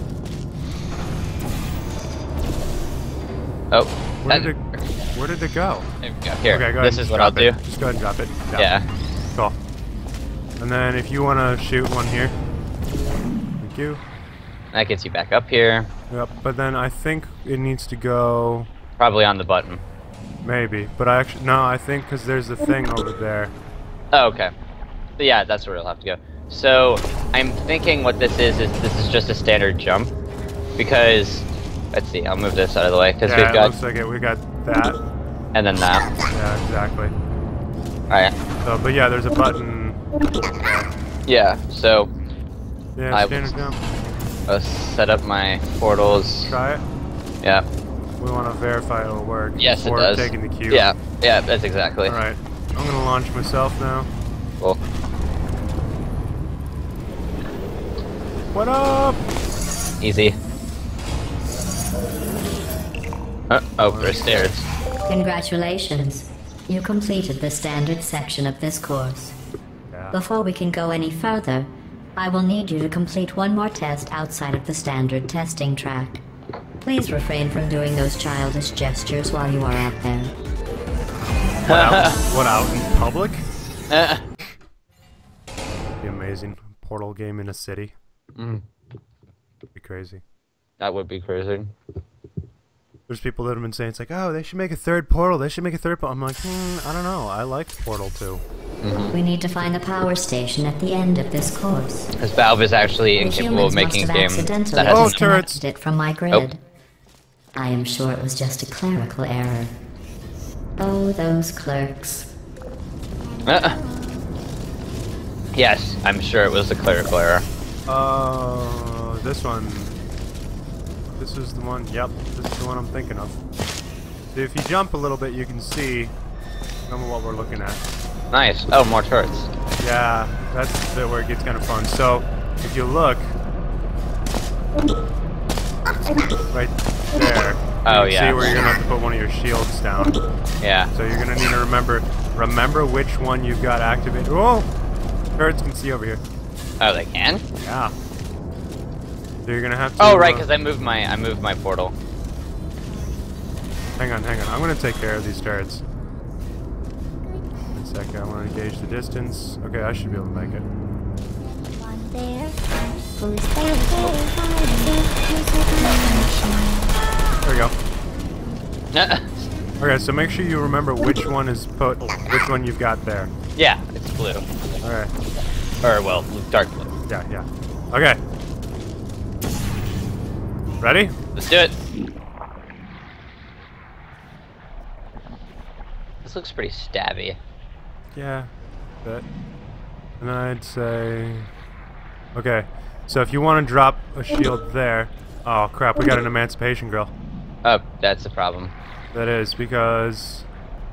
Oh. Where did it go? There we go. Here. Okay, go ahead This and is what I'll drop do. it. Just go ahead and drop it. Yeah. Cool. And then if you want to shoot one here. Thank you. That gets you back up here. Yep, but then I think it needs to go... Probably on the button. Maybe, but I actually... No, I think because there's a thing over there. Oh, okay. But yeah, that's where it'll have to go. So, I'm thinking what this is this is just a standard jump. Because, let's see, I'll move this out of the way. Because Yeah, we've it got, looks like it. We got that. and then that. Yeah, exactly. Alright. So, but yeah, there's a button. Yeah, so, Yeah, I standard will- jump. I'll set up my portals. Try it. Yeah. We want to verify it'll work. Yes, it before does. taking the cube. Yeah, yeah, that's exactly. Alright. I'm going to launch myself now. Cool. What up? Easy. Oh, there's stairs. Congratulations. You completed the standard section of this course. Yeah. Before we can go any further, I will need you to complete one more test outside of the standard testing track. Please refrain from doing those childish gestures while you are out there. What out in public? Be amazing. Portal game in a city. Be crazy. That would be crazy. There's people that have been saying, it's like, oh, they should make a third Portal. They should make a third Portal. I'm like, I don't know. I like Portal 2. We need to find the power station at the end of this course. Because Valve is actually The incapable of humans must making have a game accidentally that Oh, has turrets. disconnected it from my grid. Oh. I am sure it was just a clerical error. Oh, those clerks. Yes, I'm sure it was a clerical error. This one. This is the one. Yep, this is the one I'm thinking of. So if you jump a little bit, you can see some of what we're looking at. Nice. Oh, more turrets. Yeah, that's the bit where it gets kind of fun. So if you look right there, Oh, you can yeah. see where you're gonna have to put one of your shields down. Yeah. So you're gonna need to remember which one you've got activated. Oh, turrets can see over here. Oh, they can? Yeah. So you're gonna have to. Oh, right, because I moved my portal. Hang on. I'm gonna take care of these turrets. One second. I want to gauge the distance. Okay, I should be able to make it. There we go. Okay, so make sure you remember which one which one you've got there. Yeah, it's blue. All right. Or, well, dark blue. Yeah. Okay. Ready? Let's do it. This looks pretty stabby. Yeah, but and then I'd say, okay. So if you want to drop a shield there, oh crap, we got an emancipation grill. Oh, that's the problem. That is because,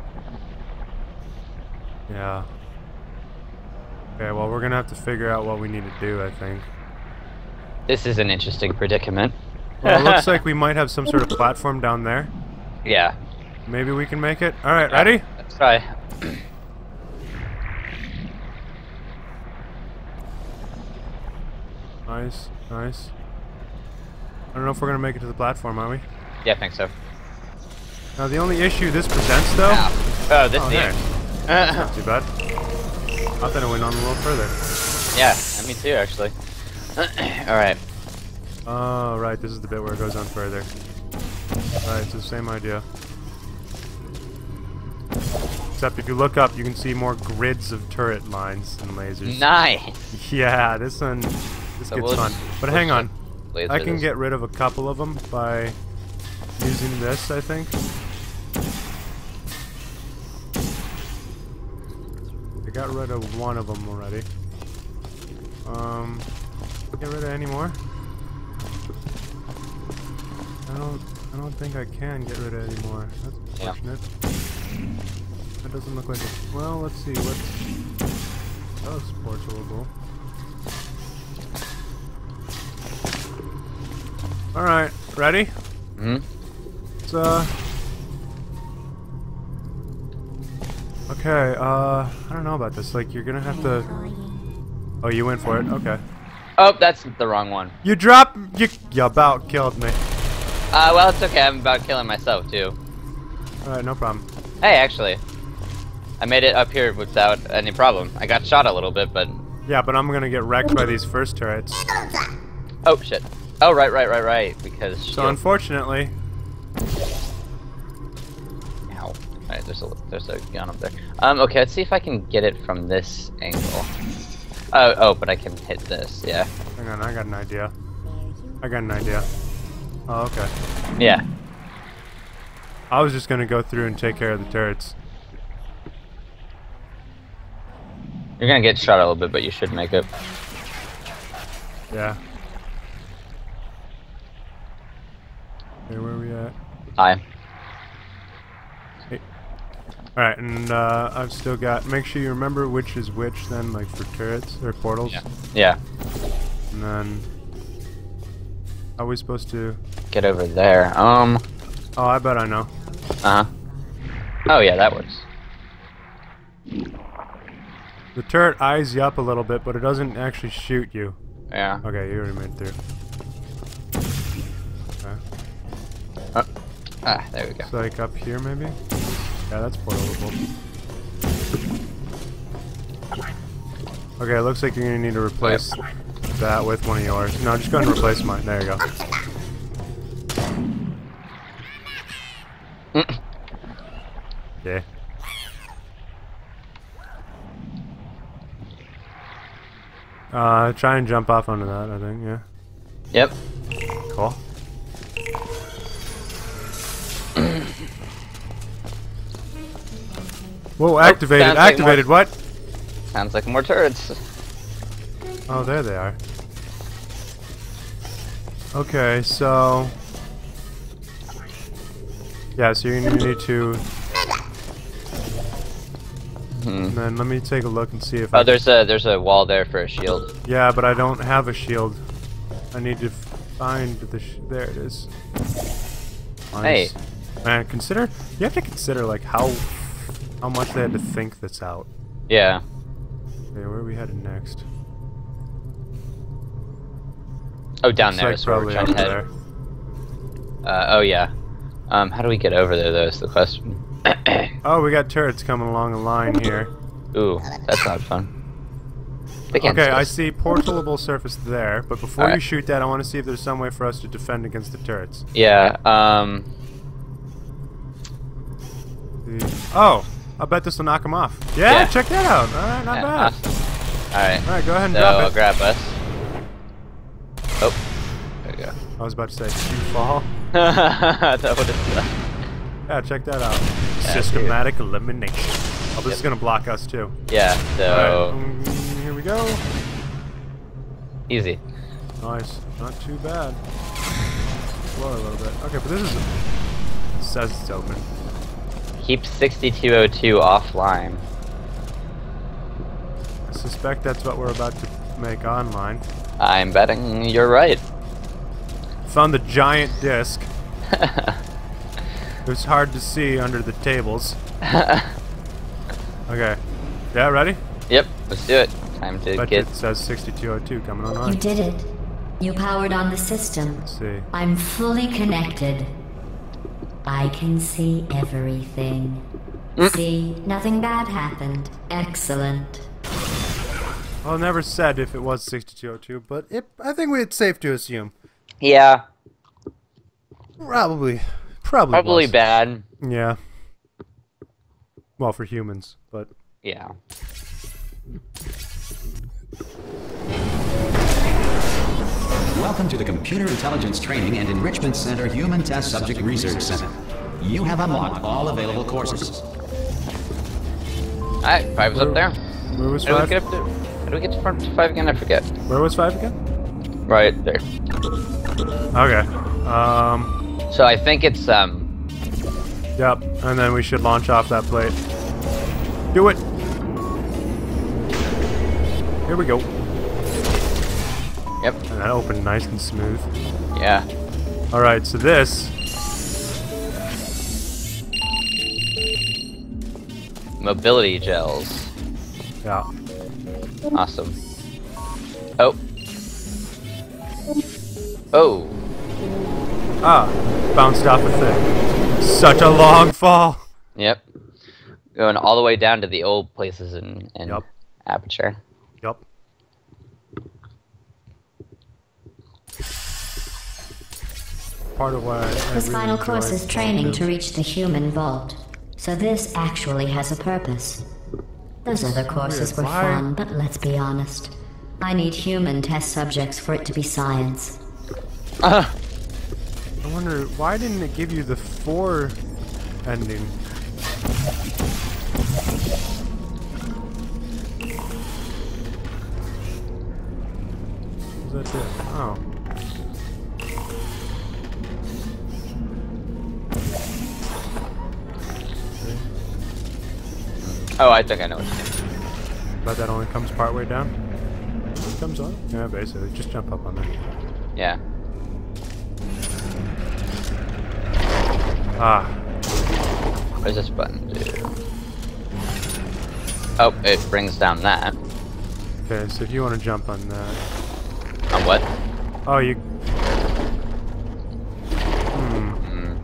yeah. Okay, well we're gonna have to figure out what we need to do, I think. This is an interesting predicament. Well, it looks like we might have some sort of platform down there. Yeah. Maybe we can make it. All right, ready? Let's try. Nice, nice. I don't know if we're gonna make it to the platform, are we? Yeah, I think so. Now the only issue this presents, though. Ow. Oh, this there. thing. Not too bad. I thought it went on a little further. Yeah, me too, actually. Alright. Oh, right, this is the bit where it goes on further. Right, it's the same idea. Except if you look up, you can see more grids of turret lines and lasers. Nice! Yeah, this one, this So gets we'll fun. just- But we'll hang on, just laser I can this. get rid of a couple of them by using this, I think. I got rid of one of them already. Get rid of any more? I don't think I can get rid of any more. That's Yeah. unfortunate. That doesn't look like it. Well, let's see what's. That was portable. All right, ready? Hmm? It's okay, I don't know about this. Like, you're gonna have to. Oh, you went for it. Okay. Oh, that's the wrong one. You you about killed me. Well, it's okay. I'm about killing myself, too. All right, no problem. Hey, actually. I made it up here without any problem. I got shot a little bit, but... Yeah, but I'm gonna get wrecked by these first turrets. Oh, shit. Oh, right. Because... So unfortunately, Ow. Alright, there's a gun up there. Okay, let's see if I can get it from this angle. Oh, but I can hit this, yeah. hang on, I got an idea. Oh, okay. Yeah. I was just gonna go through and take care of the turrets. You're gonna get shot a little bit, but you should make it. Yeah. Okay, where are we at? Hi. Alright, and I've still got. Make sure you remember which is which, then, like for turrets or portals. Yeah. And then. How are we supposed to. Get over there. Oh, I bet I know. Uh-huh. Oh, yeah, that works. The turret eyes you up a little bit, but it doesn't actually shoot you. Yeah. Okay, you already made it through. Okay. There we go. It's like up here, maybe? Yeah, that's portable. Okay, it looks like you're gonna need to replace that with one of yours. No, just go ahead and replace mine. There you go. Yeah. Try and jump off onto that, I think, yeah. Yep. Cool. Whoa, activated, sounds like activated, what? Sounds like more turrets. Oh, there they are. Okay, so... Yeah, so you're gonna need to... And then let me take a look and see if Oh, there's a wall there for a shield. Yeah, but I don't have a shield. I need to find the there it is. Nice. Hey. Man, consider... You have to consider, like, how much they had to think this out. Yeah. Okay, where are we headed next? Oh, down Looks there like is where we're probably trying to over head. there. Oh, yeah. How do we get over there, though, is the question. Oh, we got turrets coming along the line here. Ooh, that's not fun. They can't Okay, see I us. see portalable surface there, but before you Alright. shoot that, I want to see if there's some way for us to defend against the turrets. Yeah, Oh, I bet this will knock them off. Yeah, Yeah. check that out. Alright, not yeah, bad. awesome. Alright. Alright, go ahead and So drop I'll it. grab us. Oh, there we go. I was about to say, did you fall? That would have. Yeah, check that out. Yeah, Systematic elimination. Oh, this is gonna block us too. Yeah. So Alright, here we go. easy. Nice. Not too bad. Slow a little bit. Okay, but this is. It says it's open. Keep 6202 offline. I suspect that's what we're about to make online. I'm betting you're right. Found the giant disc. It was hard to see under the tables. Okay. Yeah, ready? Yep. Let's do it. Time to Bet get. it says 6202 coming You online. did it. You powered on the system. Let's see. I'm fully connected. I can see everything. See, nothing bad happened. Excellent. Well, it never said if it was 6202, but I think it's safe to assume. Yeah. Probably Probably was. bad. Yeah. Well, for humans, but Yeah. Welcome to the Computer Intelligence Training and Enrichment Center Human Test Subject Research Center. You have unlocked all available courses. Alright, 5's up there. where was How do we 5? get up to? How do we get to front 5 again? I forget. Where was 5 again? Right there. Okay. So I think it's Yep. And then we should launch off that plate. Do it. Here we go. Yep. And that opened nice and smooth. Yeah. All right. So this. Mobility gels. Yeah. Awesome. Oh. Oh. Ah. Bounced off a thing. Such a long fall. Yep. Going all the way down to the old places in Yep. Aperture. Yup. Part of why I This really final enjoy course is Fallout training 2. to reach the human vault. So this actually has a purpose. Those other courses were Why? fun, but let's be honest. I need human test subjects for it to be science. I wonder, why didn't it give you the 4 ending? What was that do? Oh. Oh, I think I know what you mean. But that only comes part way down? It comes up? Yeah, basically. Just jump up on there. Yeah. Ah. What does this button do? Oh, it brings down that. Okay, so if you want to jump on that. On what? Oh, you... Hmm.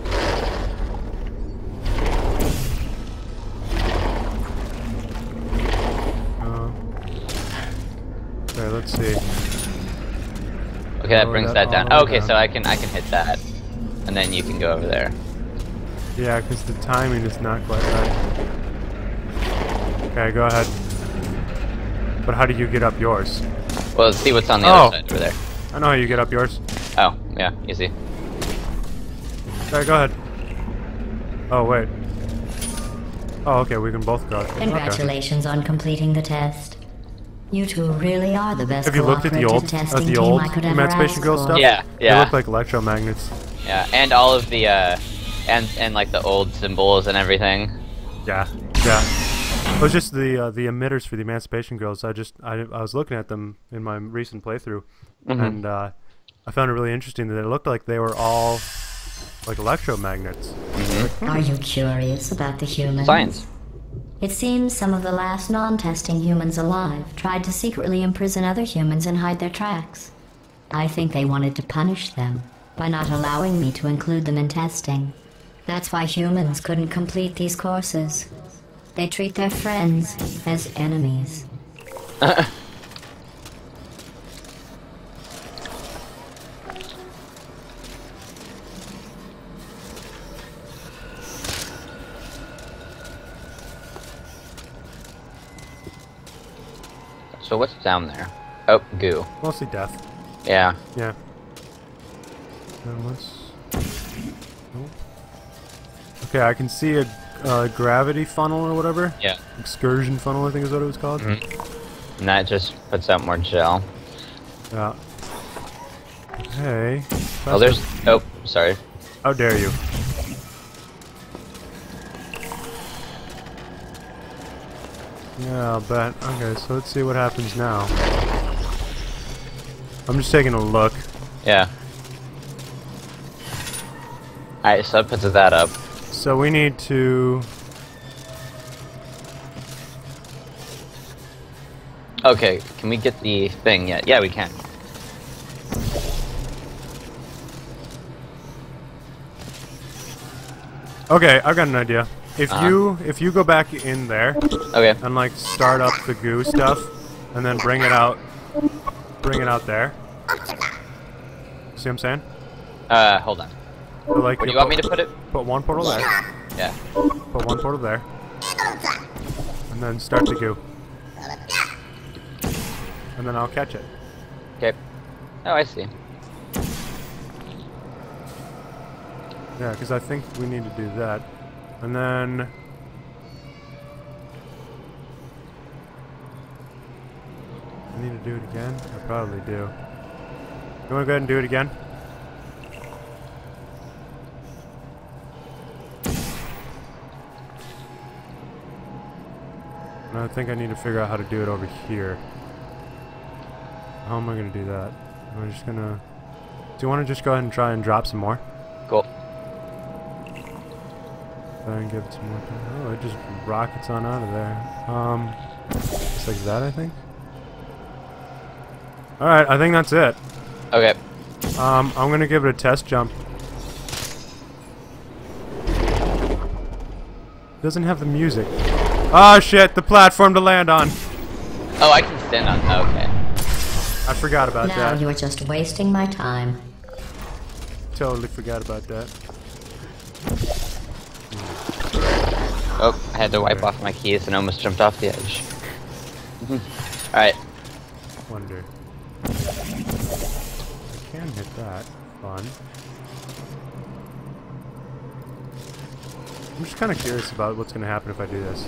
Okay, let's see. Okay, that Lower brings that that all down. the way Okay, down. so I can hit that, and then you can go over there. Yeah, because the timing is not quite right. Okay, go ahead. But how do you get up yours? Well, let's see what's on the Oh. other side over there. I know how you get up yours. Oh, yeah, easy. Okay, go ahead. Oh, wait. Oh, okay, we can both go. Okay. Congratulations on completing the test. You two really are the best Have you looked at the cooperative old, testing the team old I could ever Emancipation ask Girl for. stuff? Yeah, They yeah, look like electromagnets. yeah, and all of the and like the old symbols and everything. Yeah, yeah. It was just the emitters for the Emancipation Girls. I was looking at them in my recent playthrough, and I found it really interesting that it looked like they were all like electromagnets. Are you curious about the humans? Science. It seems some of the last non-testing humans alive tried to secretly imprison other humans and hide their tracks. I think they wanted to punish them by not allowing me to include them in testing. That's why humans couldn't complete these courses. They treat their friends as enemies. So what's down there? Oh, goo. Mostly death. Yeah. Yeah. Then let's... Nope. Okay, I can see a gravity funnel or whatever. Yeah. Excursion funnel, I think is what it was called. Mm-hmm. And that just puts out more gel. Yeah. Okay. Oh, there's... Oh, sorry. How dare you? Yeah, I'll bet. Okay, so let's see what happens now. I'm just taking a look. Yeah. Alright, so that puts that up. So we need to... Okay, can we get the thing yet? Yeah, we can. Okay, I've got an idea. If you go back in there Okay. and like start up the goo stuff and then bring it out there. See what I'm saying? Hold on. So, like, Where do you want me to put it? Put one portal there. Yeah. Put one portal there. And then start the goo. And then I'll catch it. Okay. Oh, I see. Yeah, because I think we need to do that. And then... I need to do it again? I probably do. You want to go ahead and do it again? And I think I need to figure out how to do it over here. How am I going to do that? Am I just going to... Do you want to just go ahead and try and drop some more? Cool. And give it some more time. Oh, it just rockets on out of there. Just like that, I think. Alright, I think that's it. Okay. I'm gonna give it a test jump. Doesn't have the music. Oh shit, the platform to land on. Oh, I can stand on. Oh, okay. I forgot about Now that. you're just wasting my time. Totally forgot about that. Oh, I had to wipe off my keys and almost jumped off the edge. Alright. Wonder. I can hit that. Fun. I'm just kind of curious about what's going to happen if I do this.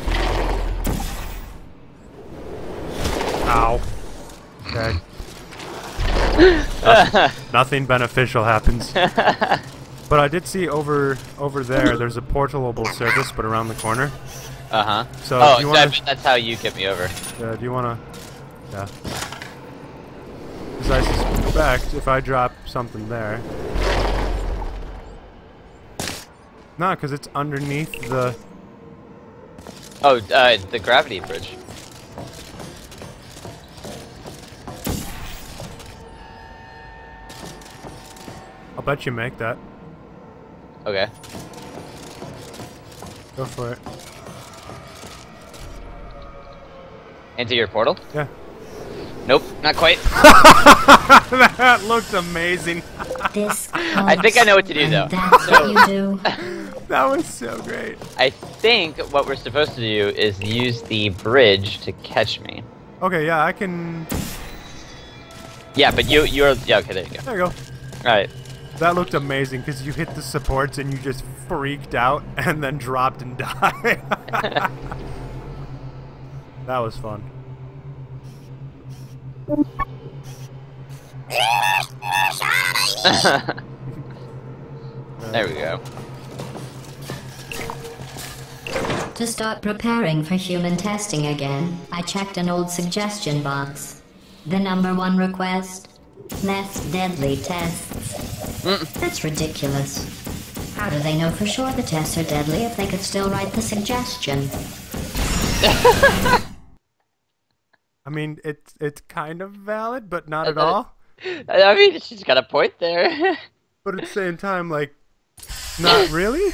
Ow. Okay. Nothing beneficial happens. But I did see over there, there's a portalable surface, but around the corner. Uh-huh. So oh, do you so wanna, that's how you get me over. do you want to... Yeah. Because I suspect if I drop something there... No, because it's underneath the... Oh, the gravity bridge. I'll bet you make that. Okay. Go for it. Into your portal? Yeah. Nope, not quite. That looked amazing. This I think I know what to do, though. That's what you do. That was so great. I think what we're supposed to do is use the bridge to catch me. Okay, yeah, I can... Yeah, but you're... Yeah, okay, there you go. There you go. Alright. That looked amazing because you hit the supports and you just freaked out and then dropped and died. That was fun. There we go. To start preparing for human testing again, I checked an old suggestion box. The #1 request? Less deadly tests. That's ridiculous. How do they know for sure the tests are deadly if they could still write the suggestion? I mean, it's kind of valid, but not at all. I mean, she's got a point there. But at the same time, like, not really?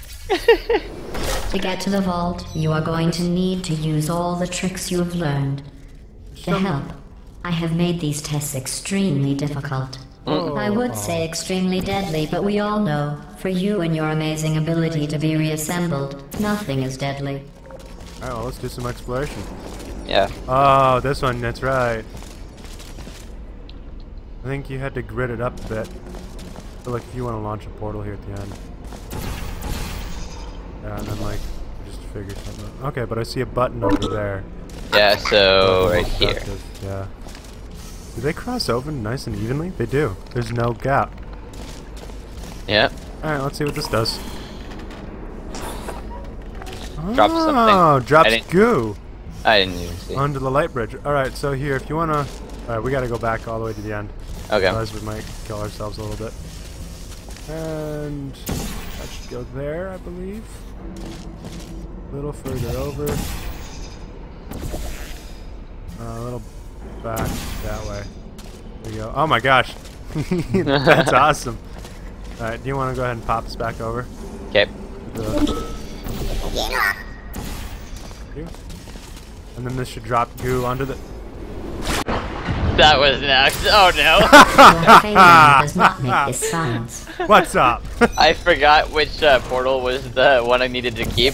To get to the vault, you are going to need to use all the tricks you have learned. To help, I have made these tests extremely difficult. I would say extremely deadly, but we all know, for you and your amazing ability to be reassembled, nothing is deadly. Alright, well, let's do some exploration. Yeah. Oh, this one, that's right. I think you had to grit it up a bit. So like if you want to launch a portal here at the end. Yeah, and then like just figure something out. Okay, but I see a button over there. Yeah, so right here. Productive, yeah. Do they cross over nice and evenly? They do. There's no gap. Yeah. Alright, let's see what this does. Drops something. Oh, drops didn't- goo I didn't even see. onto the light bridge. Alright, so here, if you wanna... Alright, we gotta go back all the way to the end. Okay. Otherwise we might kill ourselves a little bit. And... that should go there, I believe. A little further over. A little back that way. There you go. Oh my gosh. That's awesome. Alright, do you want to go ahead and pop us back over? Okay. And then this should drop goo onto the... That was next. Oh no. Your failure does not make this science. What's up? I forgot which portal was the one I needed to keep.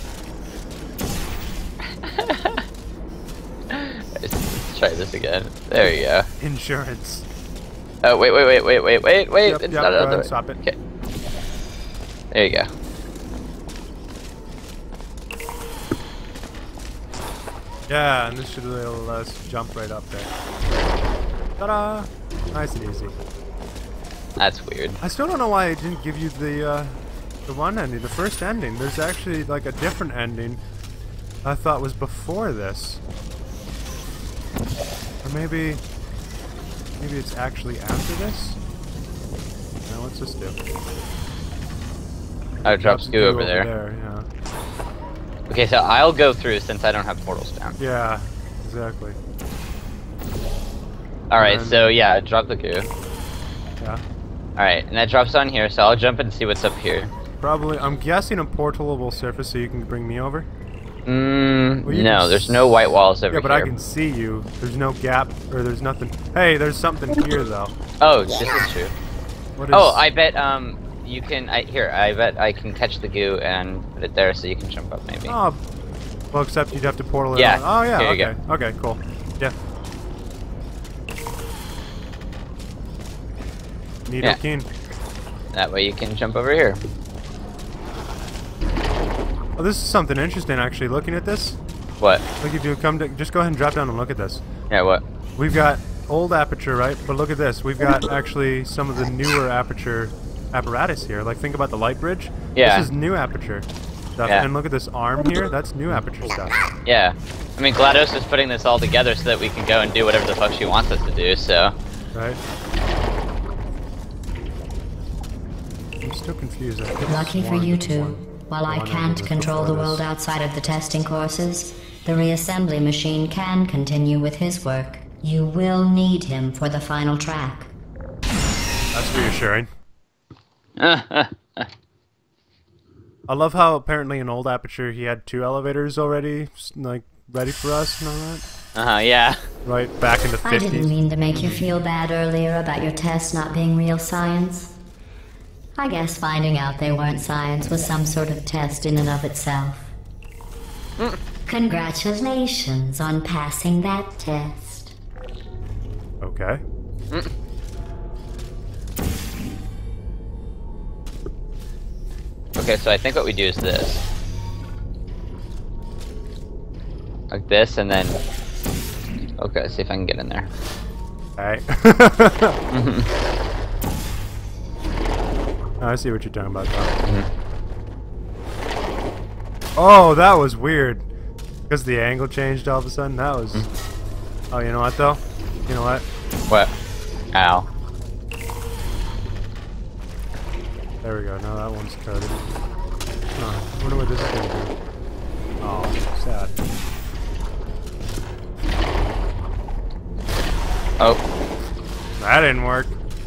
Let's try this again. There you go. Insurance. Oh wait. Yep, It's yep, not go another ahead, way. swap it. Okay. There you go. Yeah, and this should let us jump right up there. Ta-da! Nice and easy. That's weird. I still don't know why I didn't give you the one ending, the first ending. There's actually like a different ending I thought was before this. Or maybe it's actually after this? Now what's this do? Oh, it drops goo over there. Yeah. Okay, so I'll go through since I don't have portals down. Yeah, exactly. Alright, And- so yeah, drop the goo. Yeah. Alright, and that drops on here, so I'll jump in and see what's up here. Probably, I'm guessing a portalable surface so you can bring me over. Well, you No, can there's no white walls over Yeah, but here. I can see you. There's no gap, or there's nothing. Hey, there's something here though. Oh, this is true. What is? Oh, I bet you can. I bet I can catch the goo and put it there so you can jump up maybe. Oh, well, except you'd have to portal it. Yeah, on. Oh yeah. here you Okay. Okay. Cool. Yeah. Needle Yeah. keen. That way you can jump over here. Oh, this is something interesting actually. Looking at this, What? like if you come to, just go ahead and drop down and look at this. Yeah, what? We've got old aperture, right? But look at this. We've got actually some of the newer aperture apparatus here. Like think about the light bridge. Yeah. This is new aperture stuff. Yeah. And look at this arm here. That's new aperture stuff. Yeah. I mean, GLaDOS is putting this all together so that we can go and do whatever the fuck she wants us to do, so. Right? I'm still confused. I think it's Lucky for one- you two. one- While I one can't ended control the before world this. outside of the testing courses, the reassembly machine can continue with his work. You will need him for the final track. That's reassuring. I love how apparently in old aperture he had 2 elevators already, like ready for us and all that. Yeah. Right back in the I didn't 50s. mean to make you feel bad earlier about your tests not being real science. I guess finding out they weren't science was some sort of test in and of itself. Congratulations on passing that test. Okay. Okay, so I think what we do is this. Like this, and then... Okay, let's see if I can get in there. Alright. I see what you're talking about, though. Oh, that was weird. Because the angle changed all of a sudden. That was... Oh, you know what, though? You know what? What? Ow. There we go. Now that one's coated. Oh, I wonder what this is going to do. Oh, sad. Oh. That didn't work.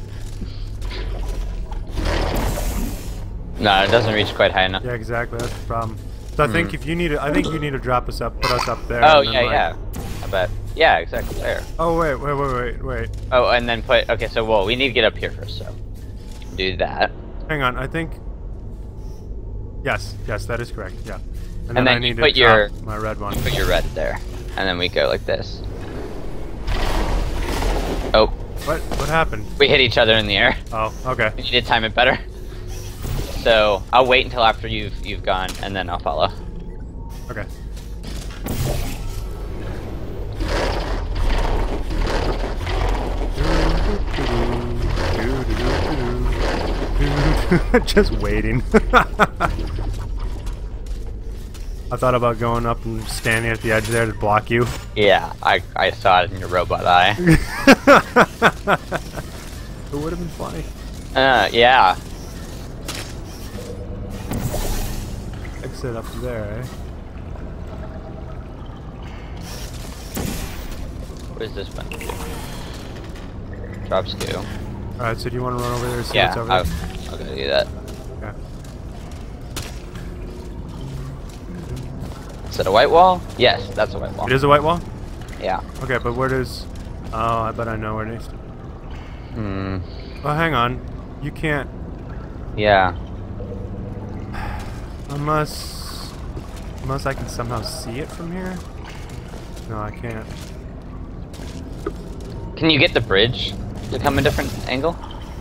No, it doesn't reach quite high enough. Yeah, exactly. That's the problem. So I think if you need to, I think you need to drop us up, put us up there. Oh, and then, yeah, like- yeah. I bet. Yeah, exactly there. Oh wait. Oh, and then put... Okay, so, well, we need to get up here first, so... Do that. Hang on. I think. Yes, that is correct. Yeah. And I then need you to put your... drop my red one. Put your red there. And then we go like this. Oh. What happened? We hit each other in the air. Oh, okay. We need to time it better. So I'll wait until after you've gone, and then I'll follow. Okay. Just waiting. I thought about going up and standing at the edge there to block you. Yeah, I saw it in your robot eye. It would have been funny. Yeah. Exit up there, eh? What is this button do? Drops goo. Alright, so do you want to run over there and see Yeah, what's over I'll there? go do that. Okay. Is it a white wall? Yes, that's a white wall. It is a white wall? Yeah. Okay, but where does... Oh, I bet I know where it is. Hmm. Oh, hang on. You can't... Yeah. Unless I can somehow see it from here? No, I can't. Can you get the bridge to come a different angle?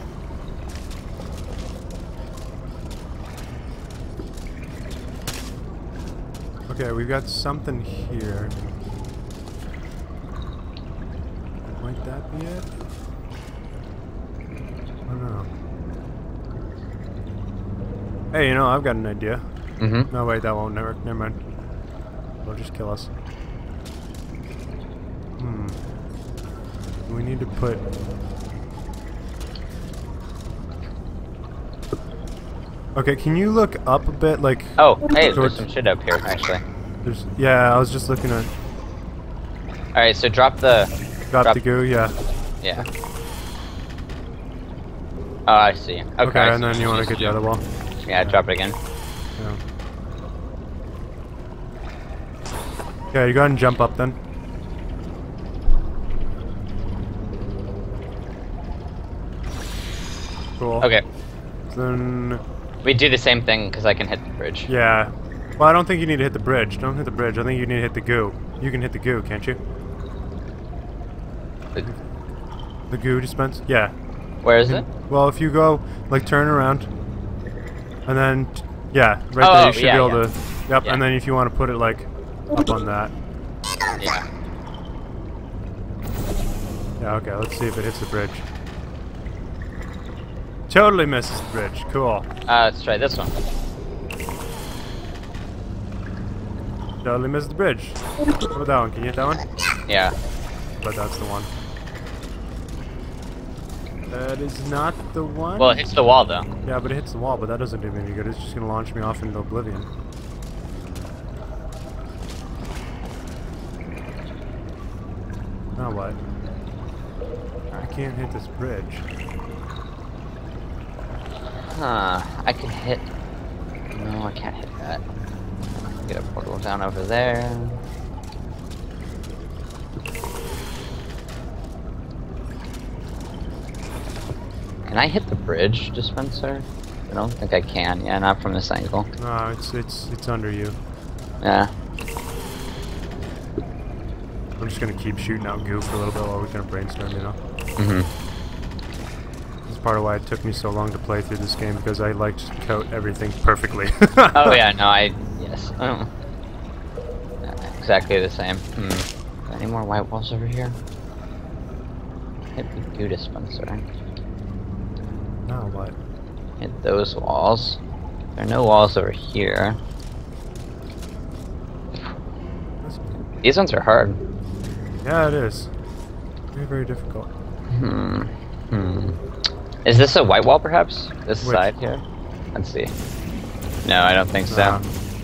Okay, we've got something here. Might that be it? I don't know. Hey, you know, I've got an idea. Mm-hmm. No, wait, that won't work. Never mind. It'll just kill us. We need to put... Okay, can you look up a bit, like... Oh, hey, there's towards- some shit up here, actually. There's... Yeah, I was just looking at... Alright, so drop the... Drop the goo, yeah. Yeah. Oh, I see. Okay, Okay, I and see then you what want to get the other wall. Yeah, drop it again. Yeah. Yeah, you go ahead and jump up then. Cool. Okay. So then... We do the same thing because I can hit the bridge. Yeah. Well, I don't think you need to hit the bridge. Don't hit the bridge. I think you need to hit the goo. You can hit the goo, can't you? The goo dispense? Yeah. Where is it? Well, if you go, like, turn around, and then, yeah, right Oh, there, you should yeah, be able yeah. to, yep, Yeah. and then if you want to put it, like, up on that. Yeah. Yeah, okay, let's see if it hits the bridge. Totally misses the bridge. Cool. Let's try this one. Totally missed the bridge. What about that one? Can you hit that one? Yeah. But that's the one. That is not the one. Well, it hits the wall, though. Yeah, but it hits the wall, but that doesn't do me any good. It's just gonna launch me off into oblivion. Now what? I can't hit this bridge. Huh. I can hit... No, I can't hit that. Get a portal down over there. Can I hit the bridge dispenser? I don't think I can. Yeah, not from this angle. No, it's under you. Yeah. I'm just gonna keep shooting out goo for a little bit while we kind of brainstorm, you know? Mm-hmm. That's part of why it took me so long to play through this game, because I liked to code everything perfectly. Oh yeah, no, yes. Oh. Exactly the same. Any more white walls over here? Hit the goo dispenser. Now what? Hit those walls. There are no walls over here. These ones are hard. Yeah, it is. Very, very difficult. Is this a white wall, perhaps? This Which? side here? Let's see. No, I don't think so.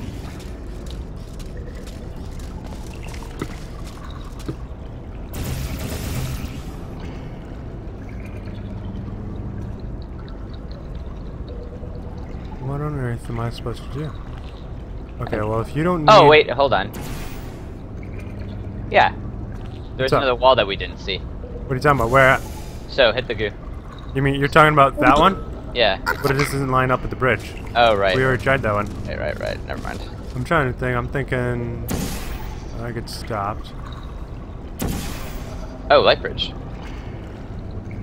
What on earth am I supposed to do? Okay, well, if you don't need... Oh, wait, hold on. Yeah. There's What's up? another wall that we didn't see. What are you talking about? Where at? So, hit the goo. You mean, you're talking about that one? Yeah. But it just doesn't line up at the bridge. Oh, right. We already tried that one. Right. Never mind. I'm trying to think. I'm thinking... I get stopped. Oh, light bridge.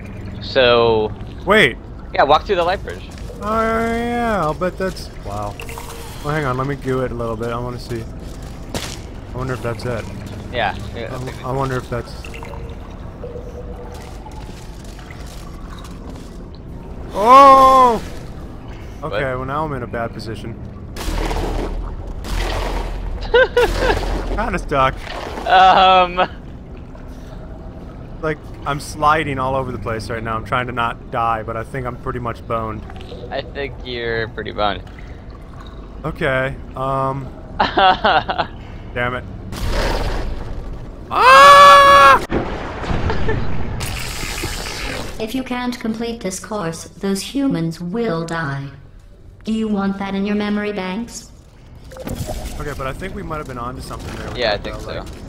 So Wait. yeah, walk through the light bridge. Oh yeah, I'll bet that's... Wow. Well, hang on, let me do it a little bit. I want to see. I wonder if that's it. Yeah. I wonder if that's... Oh! Okay, well now I'm in a bad position. Kinda stuck. Like, I'm sliding all over the place right now. I'm trying to not die, but I think I'm pretty much boned. I think you're pretty boned. Okay, damn it. Ah! If you can't complete this course, those humans will die. Do you want that in your memory banks? Okay, but I think we might have been onto something there. with Yeah, I that, think though, so. like-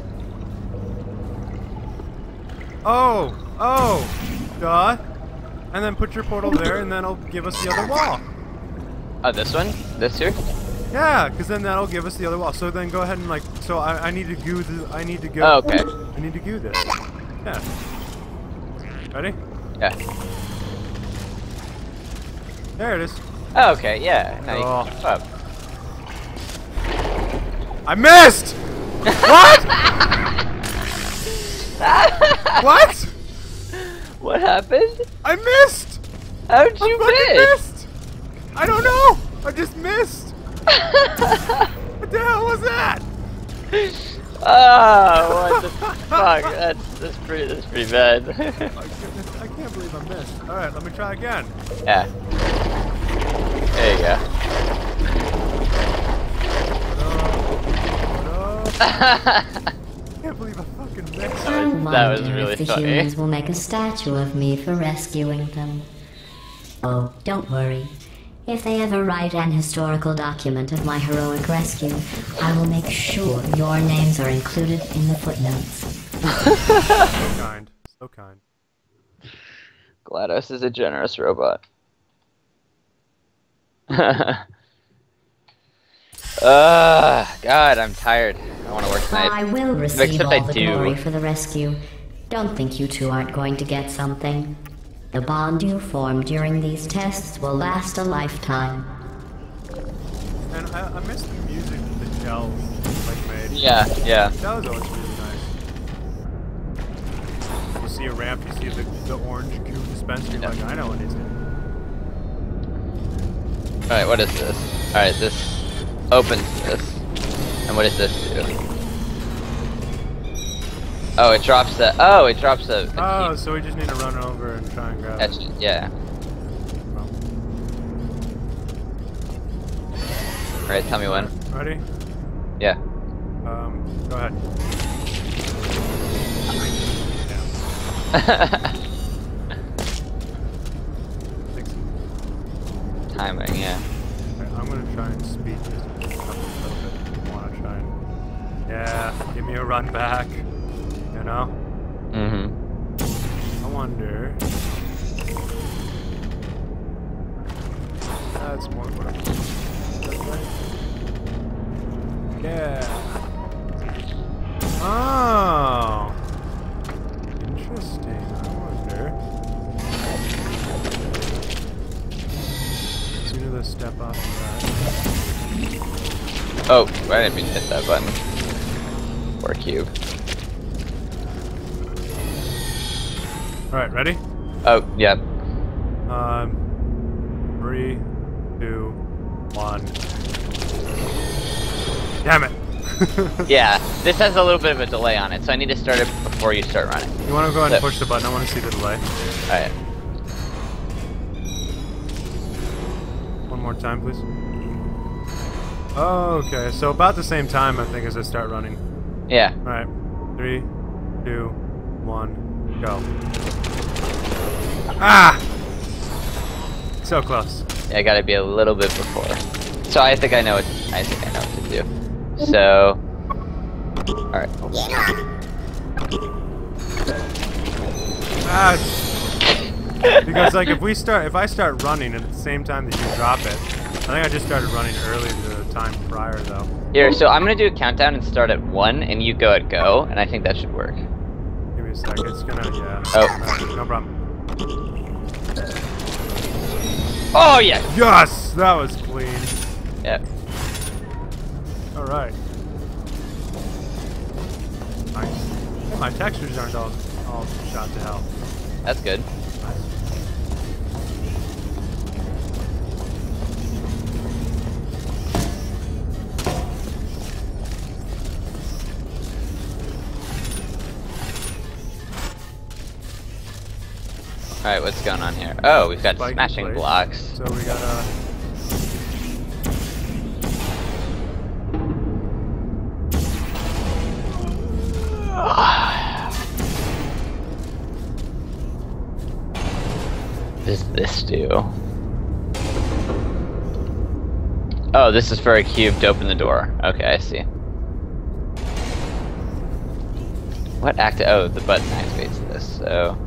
Oh! Oh! Duh! And then put your portal there, and then it'll give us the other wall. Oh, this one? This here? Yeah, because then that'll give us the other wall. So then go ahead and like, so I need to goo the, I need to go. Oh, okay. I need to goo this. Yeah. Ready? Yeah. There it is. Oh, okay, yeah. Now you Oh. can jump up. I missed! What? What? What happened? I missed! How'd I you fucking miss? missed! I don't know! I just missed! What the hell was that? Oh, what the fuck? That's pretty bad. Oh, goodness, I can't believe I missed. Alright, let me try again. Yeah. There you go. I can't believe I fucking missed. I That was wonder really if the funny. humans will make a statue of me for rescuing them. Oh, don't worry. If they ever write an historical document of my heroic rescue, I will make sure your names are included in the footnotes. So kind. So kind. GLaDOS is a generous robot. God, I'm tired. I want to work tonight. I will receive Except all I the do. glory for the rescue. Don't think you two aren't going to get something. The bond you formed during these tests will last a lifetime. And I missed the music that the shells like made. Yeah, yeah. That was always really nice. You see a ramp, you see the orange cube dispenser, you're like, I know what it is. Alright, what is this? Alright, this opens this. And what does this do? Oh, it drops the. Oh, it drops the. Oh, so we just need to run over and try and grab That's it. yeah. Alright, tell me when. Ready? Yeah. Go ahead. Timing, yeah. Alright, I'm gonna try and speed this up a little bit. I wanna try and... Yeah, give me a run back. You know? Mm-hmm. I wonder... That's more what I'm doing. Yeah. Oh. Interesting. I wonder. Sooner the step off of that. Oh, I didn't mean to hit that button. Or cube. Alright, ready? Oh, yeah. 3, 2, 1. Damn it! Yeah, this has a little bit of a delay on it, so I need to start it before you start running. You want to go ahead and So- push the button? I want to see the delay. Alright. One more time, please. Oh, okay. So about the same time, I think, as I start running. Yeah. Alright. 3, 2, 1, go. Ah! So close. Yeah, I gotta be a little bit before. So I think I know what to do. So alright. Ah! Because like if I start running at the same time that you drop it, I think I just started running early the time prior though. Here, so I'm gonna do a countdown and start at 1 and you go at go, and I think that should work. Give me a sec. It's gonna, yeah. Oh. Alright, no problem. Oh yeah. Yes, that was clean. Yep. All right. Nice. My textures aren't all shot to hell. That's good. Alright, what's going on here? Oh, we've got Spike smashing plate. blocks. So we gotta. What does this do? Oh, this is for a cube to open the door. Okay, I see. What oh, the button activates this, so...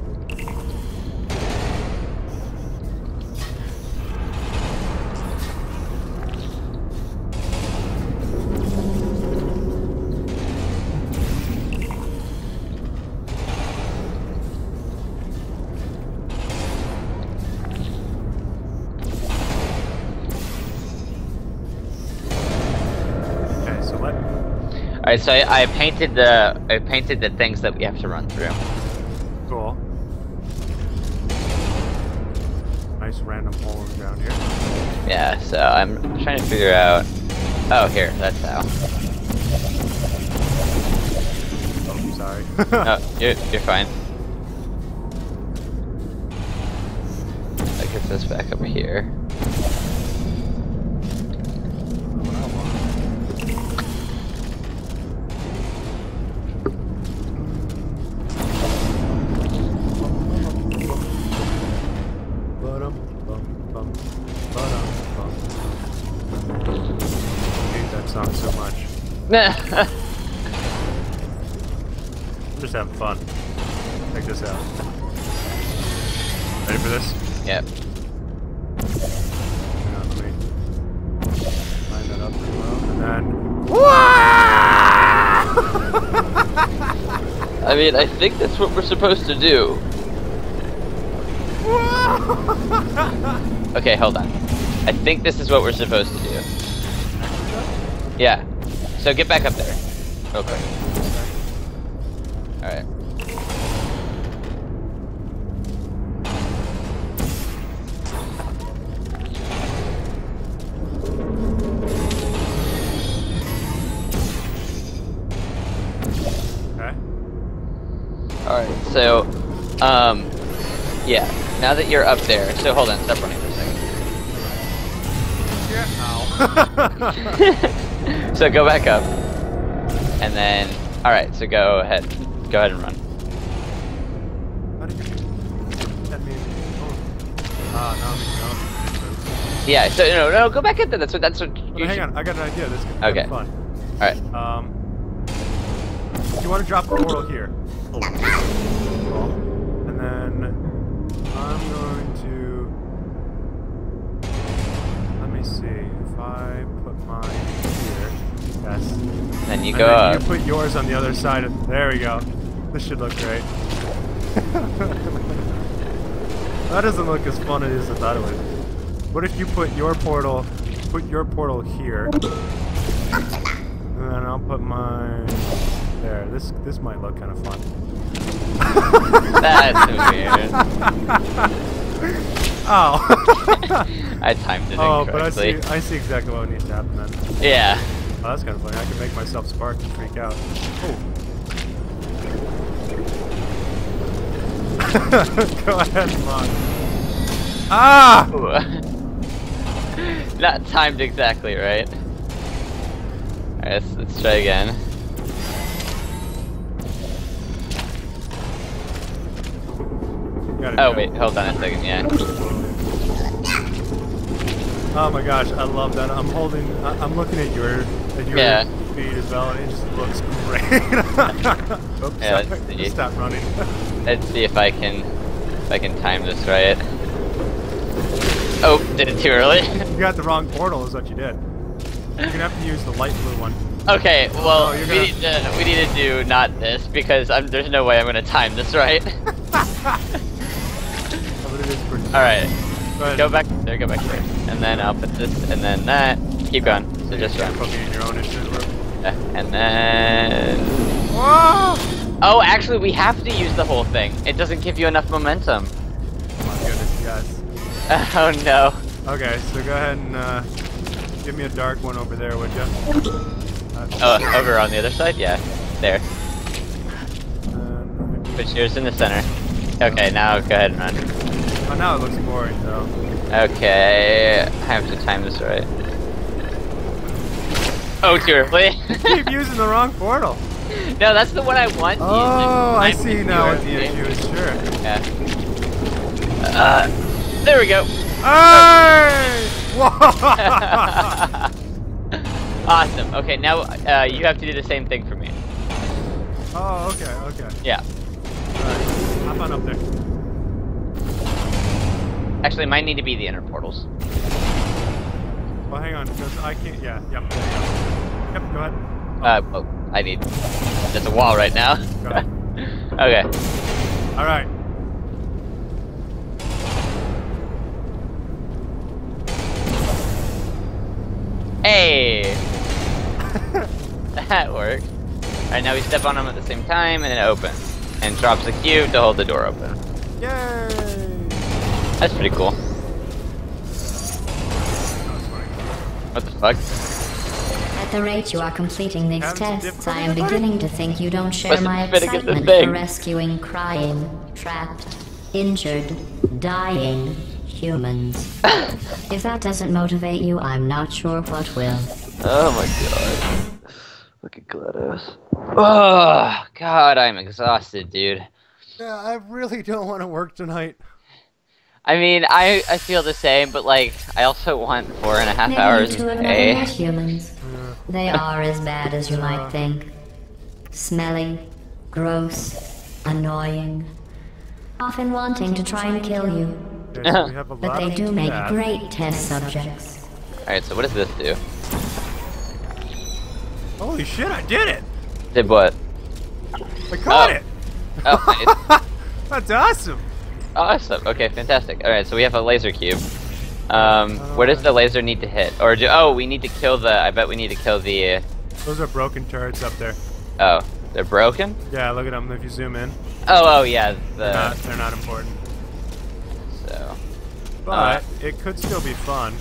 Okay, so what? Alright, so I painted the things that we have to run through. Cool. Nice random hole down here. Yeah, so I'm trying to figure out... Oh, here, that's how. Oh, sorry. Oh, you're fine. That gets us back up here. I hate that song so much. Nah. I'm just having fun. Check this out. Ready for this? Yep. Hang on, let me line that up pretty well, and then... I mean, I think that's what we're supposed to do. Okay, hold on. I think this is what we're supposed to do. Yeah. So get back up there. Real quick. Alright. Okay. Alright, so, yeah. Now that you're up there, so hold on, stop running for a second. Yeah. Ow. So go back up. And then, alright, so go ahead. Go ahead and run. How did you... That means... Oh. No. Yeah, so no, go back up there. That's what But you hang should... on, I got an idea. This could be Okay. fun. Alright. You want to drop the portal here. Cool. And then I'm going to... Let me see. If I put mine here... Yes. Then you And go then up. you put yours on the other side of... There we go. This should look great. That doesn't look as fun as I thought it would. What if you put your portal here, and then I'll put mine there. This might look kind of fun. That's weird. Oh. I timed it Oh, but incorrectly. I see exactly what needs to happen then. Yeah. Oh, that's kind of funny. I can make myself spark and freak out. Oh. Go ahead, Mog. Ah! Ooh. Not timed exactly right. Alright, let's try again. Oh wait, hold on a second, yeah. Oh my gosh, I love that. I'm looking at your Yeah. feed as well, and it just looks great. Oops, Yeah, sorry. let's see. Just stop running. Let's see if I can time this right. Oh, did it too early? You got the wrong portal, is what you did. You're gonna have to use the light blue one. Okay, well, Oh, you're we need to do not this because there's no way I'm gonna time this right. But it is pretty Alright. Go ahead. Go back there, go back there. And then I'll put this, and then that. Keep going. So just run. Put me in your own initiative. Yeah, and then... Whoa! Oh, actually, we have to use the whole thing. It doesn't give you enough momentum. Oh my goodness, guys. Oh no. Okay, so go ahead and give me a dark one over there, would you? Oh, over on the other side? Yeah. There. Put yours in the center. Okay, now go ahead and run. Oh, now it looks boring, though. Okay, I have to time this right. Oh, too early. Keep using the wrong portal. No, that's the one I want to use. Oh, I Time see is now too what the early. issue is. Sure. Yeah. There we go. Hey! Whoa! Awesome. Okay, now you have to do the same thing for me. Oh, okay, okay. Yeah. Alright, hop on up there. Actually, mine need to be the inner portals. Well, hang on, because I can't. Yeah, yep, there you go. Yep, go ahead. Oh, I need. There's a wall right now. Go ahead. Okay. Alright. Hey! That worked. Alright, now we step on them at the same time, and it opens. And drops a cube to hold the door open. Yay! That's pretty cool. That was funny. What the fuck? At the rate you are completing these Having some tests, I am difficulty, beginning to think you don't share What's my the fitting of the excitement thing? for rescuing crying, trapped, injured, dying humans. If that doesn't motivate you, I'm not sure what will. Oh my god. Look at GLaDOS. Oh, god, I'm exhausted, dude. Yeah, I really don't want to work tonight. I mean, I feel the same, but like, I also want 4.5 Maybe hours you two a have never day. met humans. They are as bad as you might think. Smelly, gross, annoying, often wanting to try and kill you. Okay, so we have a But lot they of do make that. great test subjects. Alright, so what does this do? Holy shit, I did it! Did what? I caught Oh. it! Oh, nice. That's awesome! Awesome. Okay, fantastic. Alright, so we have a laser cube. Where does the laser need to hit? Or do, oh, we need to kill the, I bet we need to kill the, Those are broken turrets up there. oh, they're broken? Yeah, look at them if you zoom in. Oh, yeah, They're not important. so. But it could still be fun.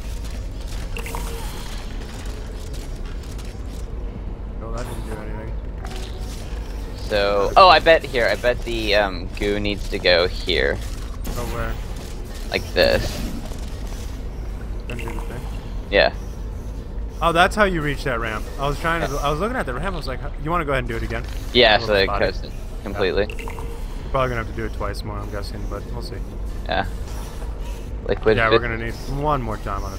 Oh, that didn't do anything. So, oh, I bet the, goo needs to go here. Oh, where? Like this. Didn't do the thing. Yeah. Oh, that's how you reach that ramp. I was looking at the ramp. I was like, you want to go ahead and do it again? Yeah, A so little it spotty. goes completely. We're probably gonna have to do it twice more, I'm guessing, but we'll see. Yeah. Liquid Yeah, we're gonna need one more time on it.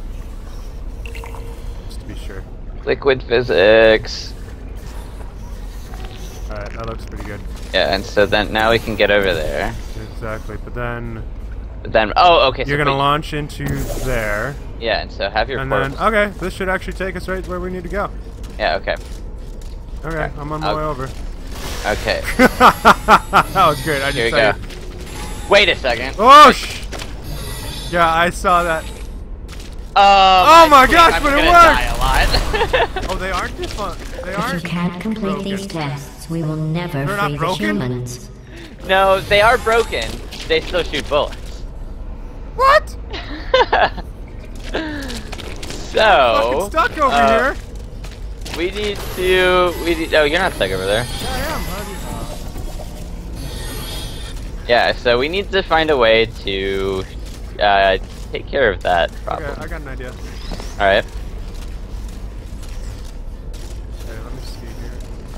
Just to be sure. liquid physics. Alright, that looks pretty good. Yeah, and so then now we can get over there. Exactly, but then But then, oh, okay. you're so gonna wait, launch into there, yeah, and so have your and then, portals. okay, this should actually take us right where we need to go. Yeah, okay. Okay, I'm on my I'll- way over. Okay. That was great, I Here we just go. saw you. Wait a second. Oh, yeah, I saw that. Oh my gosh, I'm but it gonna worked! die a lot. Oh, they aren't just fun. They If you aren't. can't complete these broken. tests, we will never They're not free the broken? humans. No, they are broken. They still shoot bullets. What? So Fucking stuck over here. we need. Oh, you're not stuck over there. Yeah, I am. How do you? Yeah, so we need to find a way to take care of that problem. Okay, I got an idea. All right. Okay, let me see here.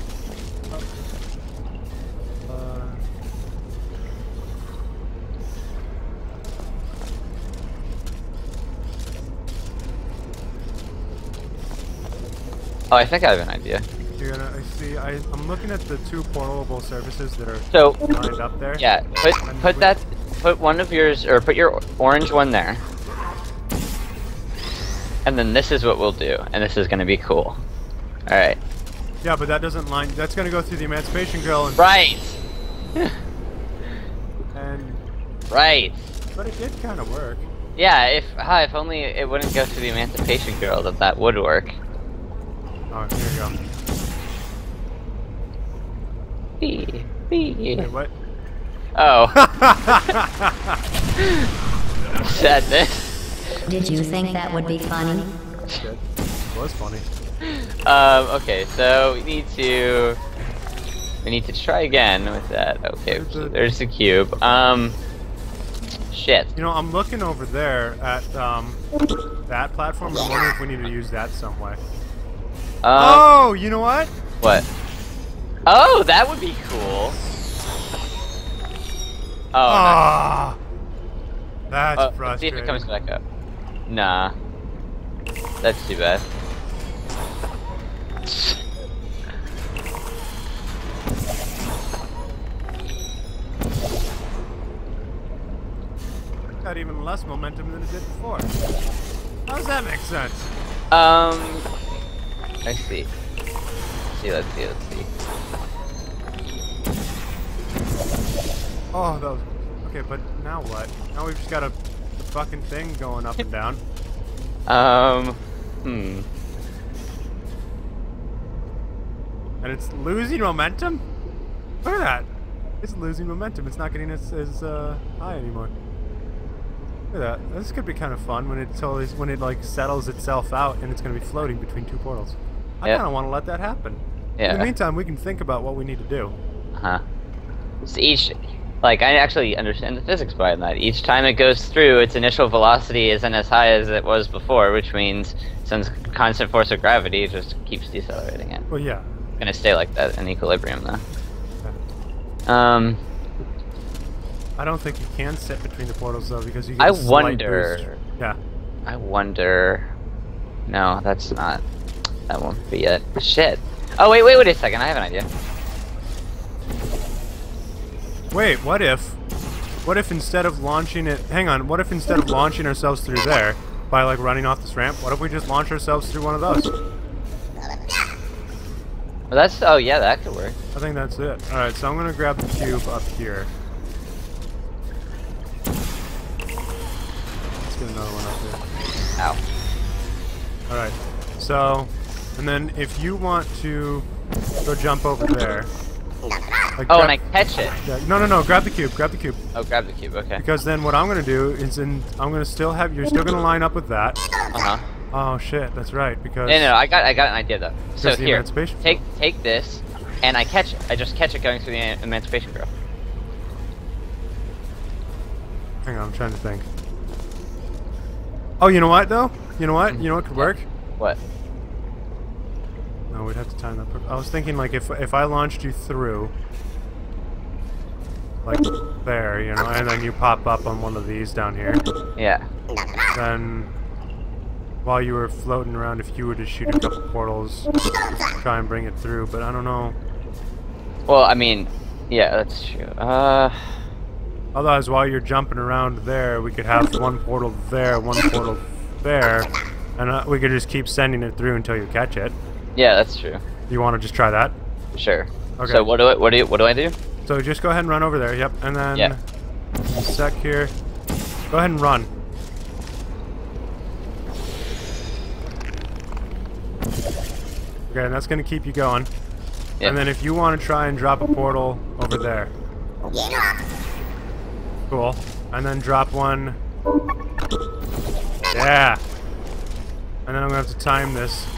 Oh, I think I have an idea. You're gonna I see. I'm looking at the two portable surfaces that are So lined up there. yeah, put one of yours, or put your orange one there. And then this is what we'll do, and this is gonna be cool. All right. Yeah, but that doesn't line. That's gonna go through the Emancipation Grill and Right. and Right. But it did kind of work. Yeah, if only it wouldn't go to the Emancipation Girl, that would work. Oh, here you go. Wait, what? Oh. Sadness. Did you think that would be funny? Good. It was funny. Okay, so we need to try again with that. Okay, so there's the cube. Shit. You know, I'm looking over there at that platform. I'm wondering if we need to use that some way. Oh, you know what? What? Oh, that would be cool. Oh, Ah, that's let's see if frustrating. it comes back up. Nah. That's too bad. Got even less momentum than it did before. How does that make sense? Let's see. Let's see. Oh, that was okay. But now what? Now we've just got a fucking thing going up and down. Hmm. And it's losing momentum? Look at that. It's losing momentum. It's not getting as high anymore. Look at that. This could be kind of fun when it like settles itself out and it's going to be floating between two portals. I Yeah. kind of want to let that happen. Yeah. In the meantime, we can think about what we need to do. Uh-huh. So I actually understand the physics behind that. Each time it goes through, its initial velocity isn't as high as it was before, which means since constant force of gravity, it just keeps decelerating it. Well, yeah. It's gonna stay like that in equilibrium, though. I don't think you can sit between the portals though, because you get I a slight boost. wonder. Yeah. I wonder. No, that's not. That won't be it. Shit. Oh wait a second. I have an idea. Wait, what if instead of launching it, hang on, what if instead of launching ourselves through there, by like running off this ramp, what if we just launch ourselves through one of those? Well, that's. Oh yeah, that could work. I think that's it. Alright, so I'm gonna grab the cube up here. Let's get another one up there. Ow. Alright, so, and then if you want to go jump over there. Like Oh, grab, and I catch it. yeah, no, grab the cube, grab the cube. Oh, grab the cube. Okay. Because then what I'm gonna do is I'm gonna still have, you're still gonna line up with that. Uh huh. Oh shit, that's right, because... No, I got an idea though. So Because the here, Emancipation take this, and I catch it. I just catch it going through the Emancipation Girl. Hang on, I'm trying to think. Oh, you know what though? You know what? You know what could work? What? No, we'd have to time that. I was thinking like if I launched you through, like there, you know, and then you pop up on one of these down here, Yeah. then while you were floating around, if you were to shoot a couple portals, just try and bring it through. But I don't know. Well, I mean, yeah, that's true. Otherwise, while you're jumping around there, we could have one portal there, one portal there, and we could just keep sending it through until you catch it. Yeah, that's true. You want to just try that? Sure. Okay. So what do I do? So just go ahead and run over there. Yep, and then Yeah. a sec here. Go ahead and run. Okay, and that's gonna keep you going. Yep. And then if you want to try and drop a portal over there. Cool. And then drop one. Yeah. And then I'm gonna have to time this.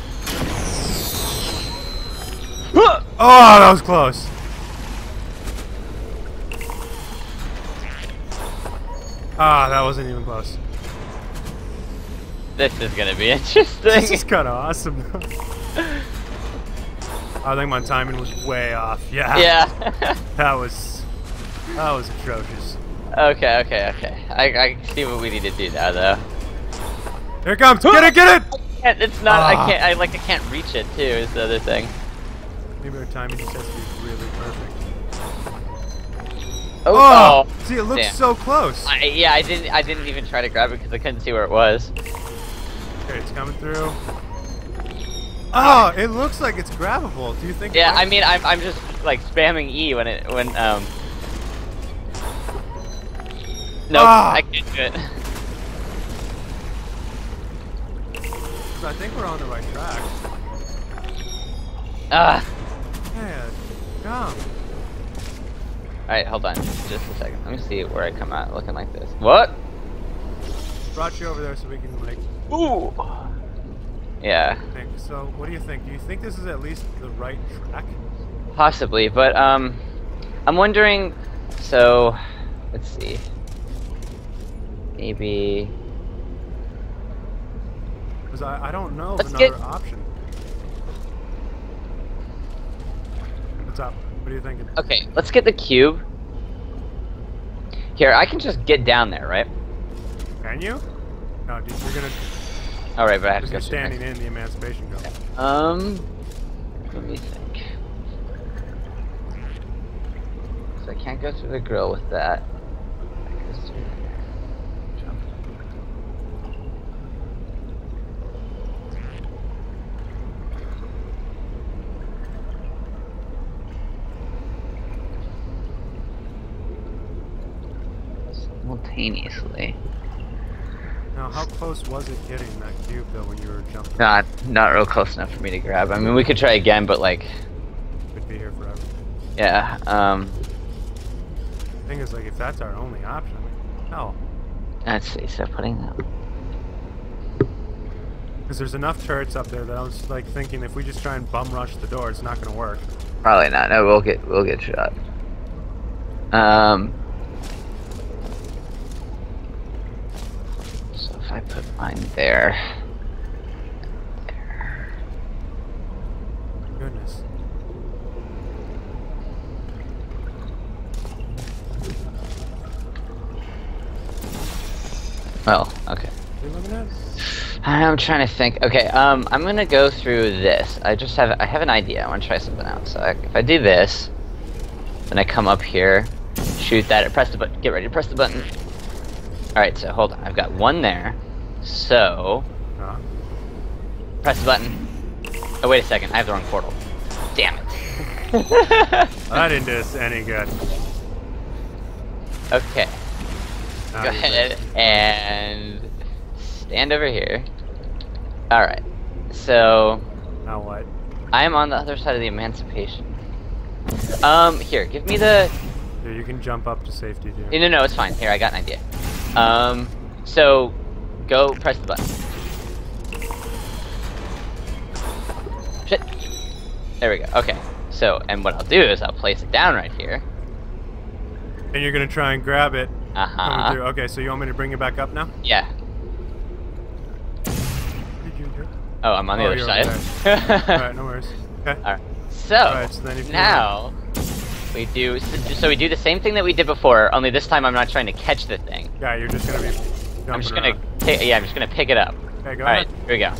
Oh, that was close. Ah, that wasn't even close. This is gonna be interesting. This is kind of awesome. I think my timing was way off. Yeah. Yeah. That was atrocious. Okay. I see what we need to do now, though. Here it comes. Get it. It's not. Ah. I can't reach it too. Is the other thing. Maybe our timing just has to be really perfect. Oh. See, it looks Damn. so close. Yeah, I didn't even try to grab it because I couldn't see where it was. Okay, it's coming through. Oh, it looks like it's grabbable. Do you think? Yeah, I mean, I'm just like spamming E when. Nope, Ah! I can't do it. 'Cause I think we're on the right track. Ah. Man, come. Alright, hold on. Just a second. Let me see where I come out looking like this. What? Brought you over there so we can, like, Ooh. Yeah, think. So, what do you think? Do you think this is at least the right track? possibly, but I'm wondering. So, let's see. Maybe. Because I don't know of Let's another get- option. What's up? What are you thinking? Okay, let's get the cube. Here, I can just get down there, right? Can you? No, dude, you're gonna. Alright, but I have to Because go you're through standing in the Emancipation Go. next. Let me think. So I can't go through the grill with that. That goes through there. Jump. Simultaneously. Now, how close was it getting that cube though when you were jumping? Not real close enough for me to grab. I mean, we could try again, but like, Could be here forever. yeah. Thing is, like, if that's our only option, hell. Let's see. So putting that. Because there's enough turrets up there that I was like thinking if we just try and bum rush the door, it's not gonna work. Probably not. No, we'll get shot. So if I put mine there. There. Goodness. Well, okay. What are you looking at? I'm trying to think. Okay, I'm gonna go through this. I have an idea. I want to try something out. So if I do this, then I come up here, shoot that, press the button. Get ready to press the button. All right. So hold on. I've got one there. So press the button. Oh wait a second. I have the wrong portal. Damn it. That didn't do us any good. Okay. Now Go you're ahead and stand over here. Alright. So good. Now what? I am on the other side of the Emancipation. Here, give me the Here, you can jump up to safety too. no, it's fine. Here, I got an idea. So go press the button. Shit. There we go. Okay. So, and what I'll do is I'll place it down right here. And you're gonna try and grab it. Coming Uh-huh. through. Okay, so you want me to bring it back up now? Yeah. Did you do? Oh, I'm on the Oh, other you're side. over Alright, no worries. Okay. Alright. So, Alright, so then if you now we do so we do the same thing that we did before, only this time I'm not trying to catch the thing. Yeah, you're just gonna be jumping I'm just gonna around. I'm just gonna pick it up. Okay, go Alright, ahead. here we go.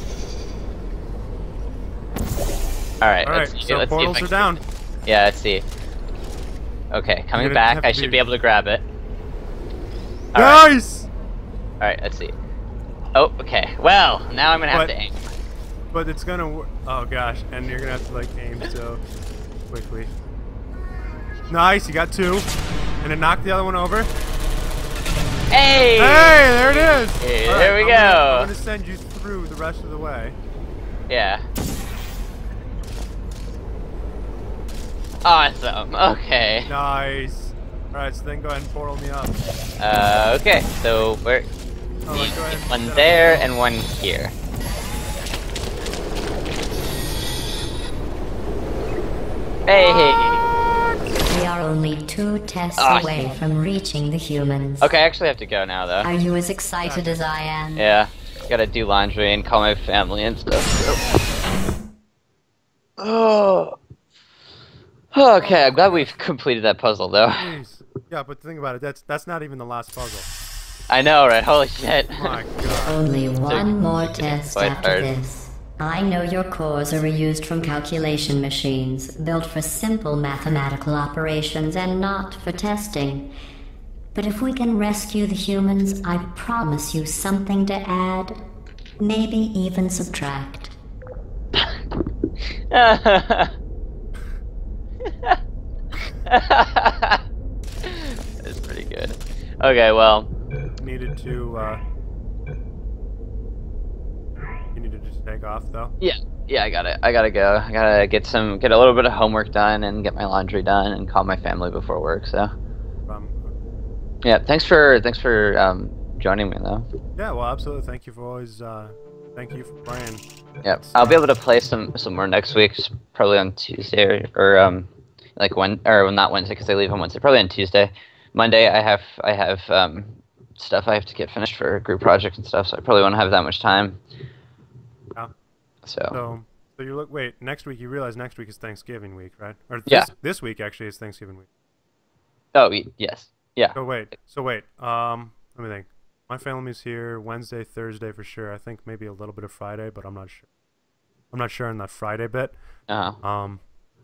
Alright, Alright, let's so see portals if I are can- down. Yeah, let's see. Okay, coming gonna back, have I to should be- be able to grab it. Alright, Nice! alright, let's see. Oh, okay. Well, now I'm gonna have But- to aim. But it's gonna oh gosh, and you're gonna have to like aim so quickly. Nice, you got two. And then knock the other one over. Hey! Hey, there it is! Hey, All there we I'm go. I'm gonna send you through the rest of the way. Yeah. Awesome. Okay. Nice. Alright, so then go ahead and portal me up. Okay. So we're Alright, go ahead. and one set up there the and one here. Hey. We are only 2 tests Ah, away from reaching the humans. Okay, I actually have to go now though. Are you as excited as I am? Yeah. Gotta do laundry and call my family and stuff. So. Oh. Okay, I'm glad we've completed that puzzle though. Jeez. Yeah, but think about it, that's not even the last puzzle. I know, right? Holy shit. My god. Only one more test quite after hard. this. I know your cores are reused from calculation machines, built for simple mathematical operations and not for testing. But if we can rescue the humans, I promise you something to add, maybe even subtract. That's pretty good. Okay, well, Needed to, you need to just take off, though? yeah, I gotta go. I gotta get a little bit of homework done and get my laundry done and call my family before work. So, Um, yeah, thanks for joining me though. yeah, well, absolutely. Thank you for always, thank you for playing. Yeah, I'll be able to play some more next week, probably on Tuesday or like not Wednesday because I leave on Wednesday. Probably on Tuesday. Monday I have stuff I have to get finished for group projects and stuff, so I probably won't have that much time. Yeah. So So you wait, next week, you realize next week is Thanksgiving week, right? Or Yeah. This week actually is Thanksgiving week. oh yes, yeah. So wait, let me think. My family's here Wednesday, Thursday for sure. I think maybe a little bit of Friday, but I'm not sure. I'm not sure on that Friday bit. Uh-huh.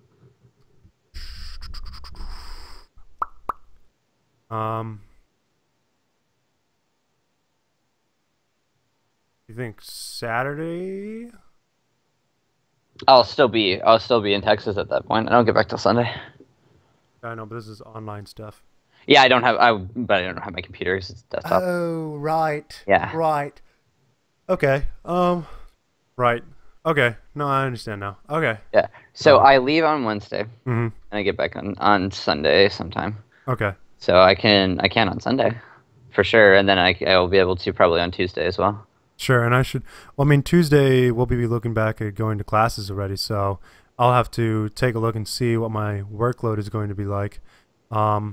You think Saturday? I'll still be in Texas at that point. I don't get back till Sunday. I know, but this is online stuff. Yeah, but I don't have my computer 'cause it's desktop. Oh, right. Yeah. Right. Okay. Right. Okay. No, I understand now. Okay. Yeah. So I leave on Wednesday Mm-hmm. and I get back on Sunday sometime. Okay. So I can on Sunday, for sure, and then I will be able to probably on Tuesday as well. Sure, and I should. Well, I mean, Tuesday we'll be looking back at going to classes already, so I'll have to take a look and see what my workload is going to be like. Kind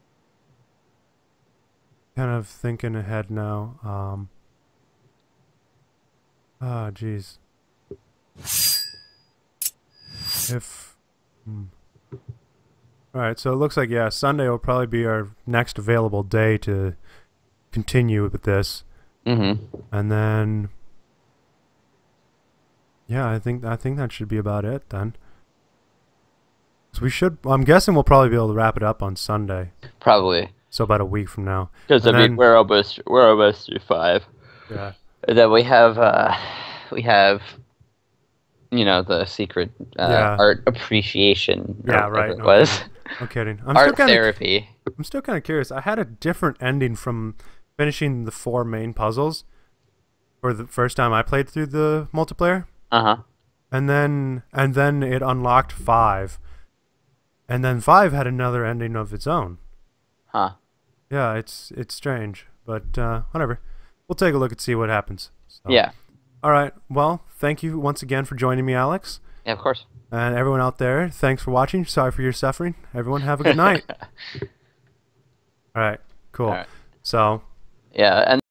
of thinking ahead now. Ah, jeez. All right, so it looks like, yeah, Sunday will probably be our next available day to continue with this. Mm-hmm. And then, yeah, I think that should be about it then. So I'm guessing we'll probably be able to wrap it up on Sunday. Probably. So about a week from now. Because And then- we're almost through 5. Yeah. And then we have the secret Yeah. art appreciation. Or Yeah, whatever right. It No was kidding. No kidding. art therapy. I'm still kind of curious. I had a different ending from finishing the 4 main puzzles for the first time I played through the multiplayer. Uh-huh. And then it unlocked 5. And then 5 had another ending of its own. Huh. Yeah, it's strange, but whatever. We'll take a look and see what happens. So. Yeah. All right. Well, thank you once again for joining me, Alex. Yeah, of course. And everyone out there, thanks for watching. Sorry for your suffering. Everyone have a good night. All right. Cool. All right. So Yeah, and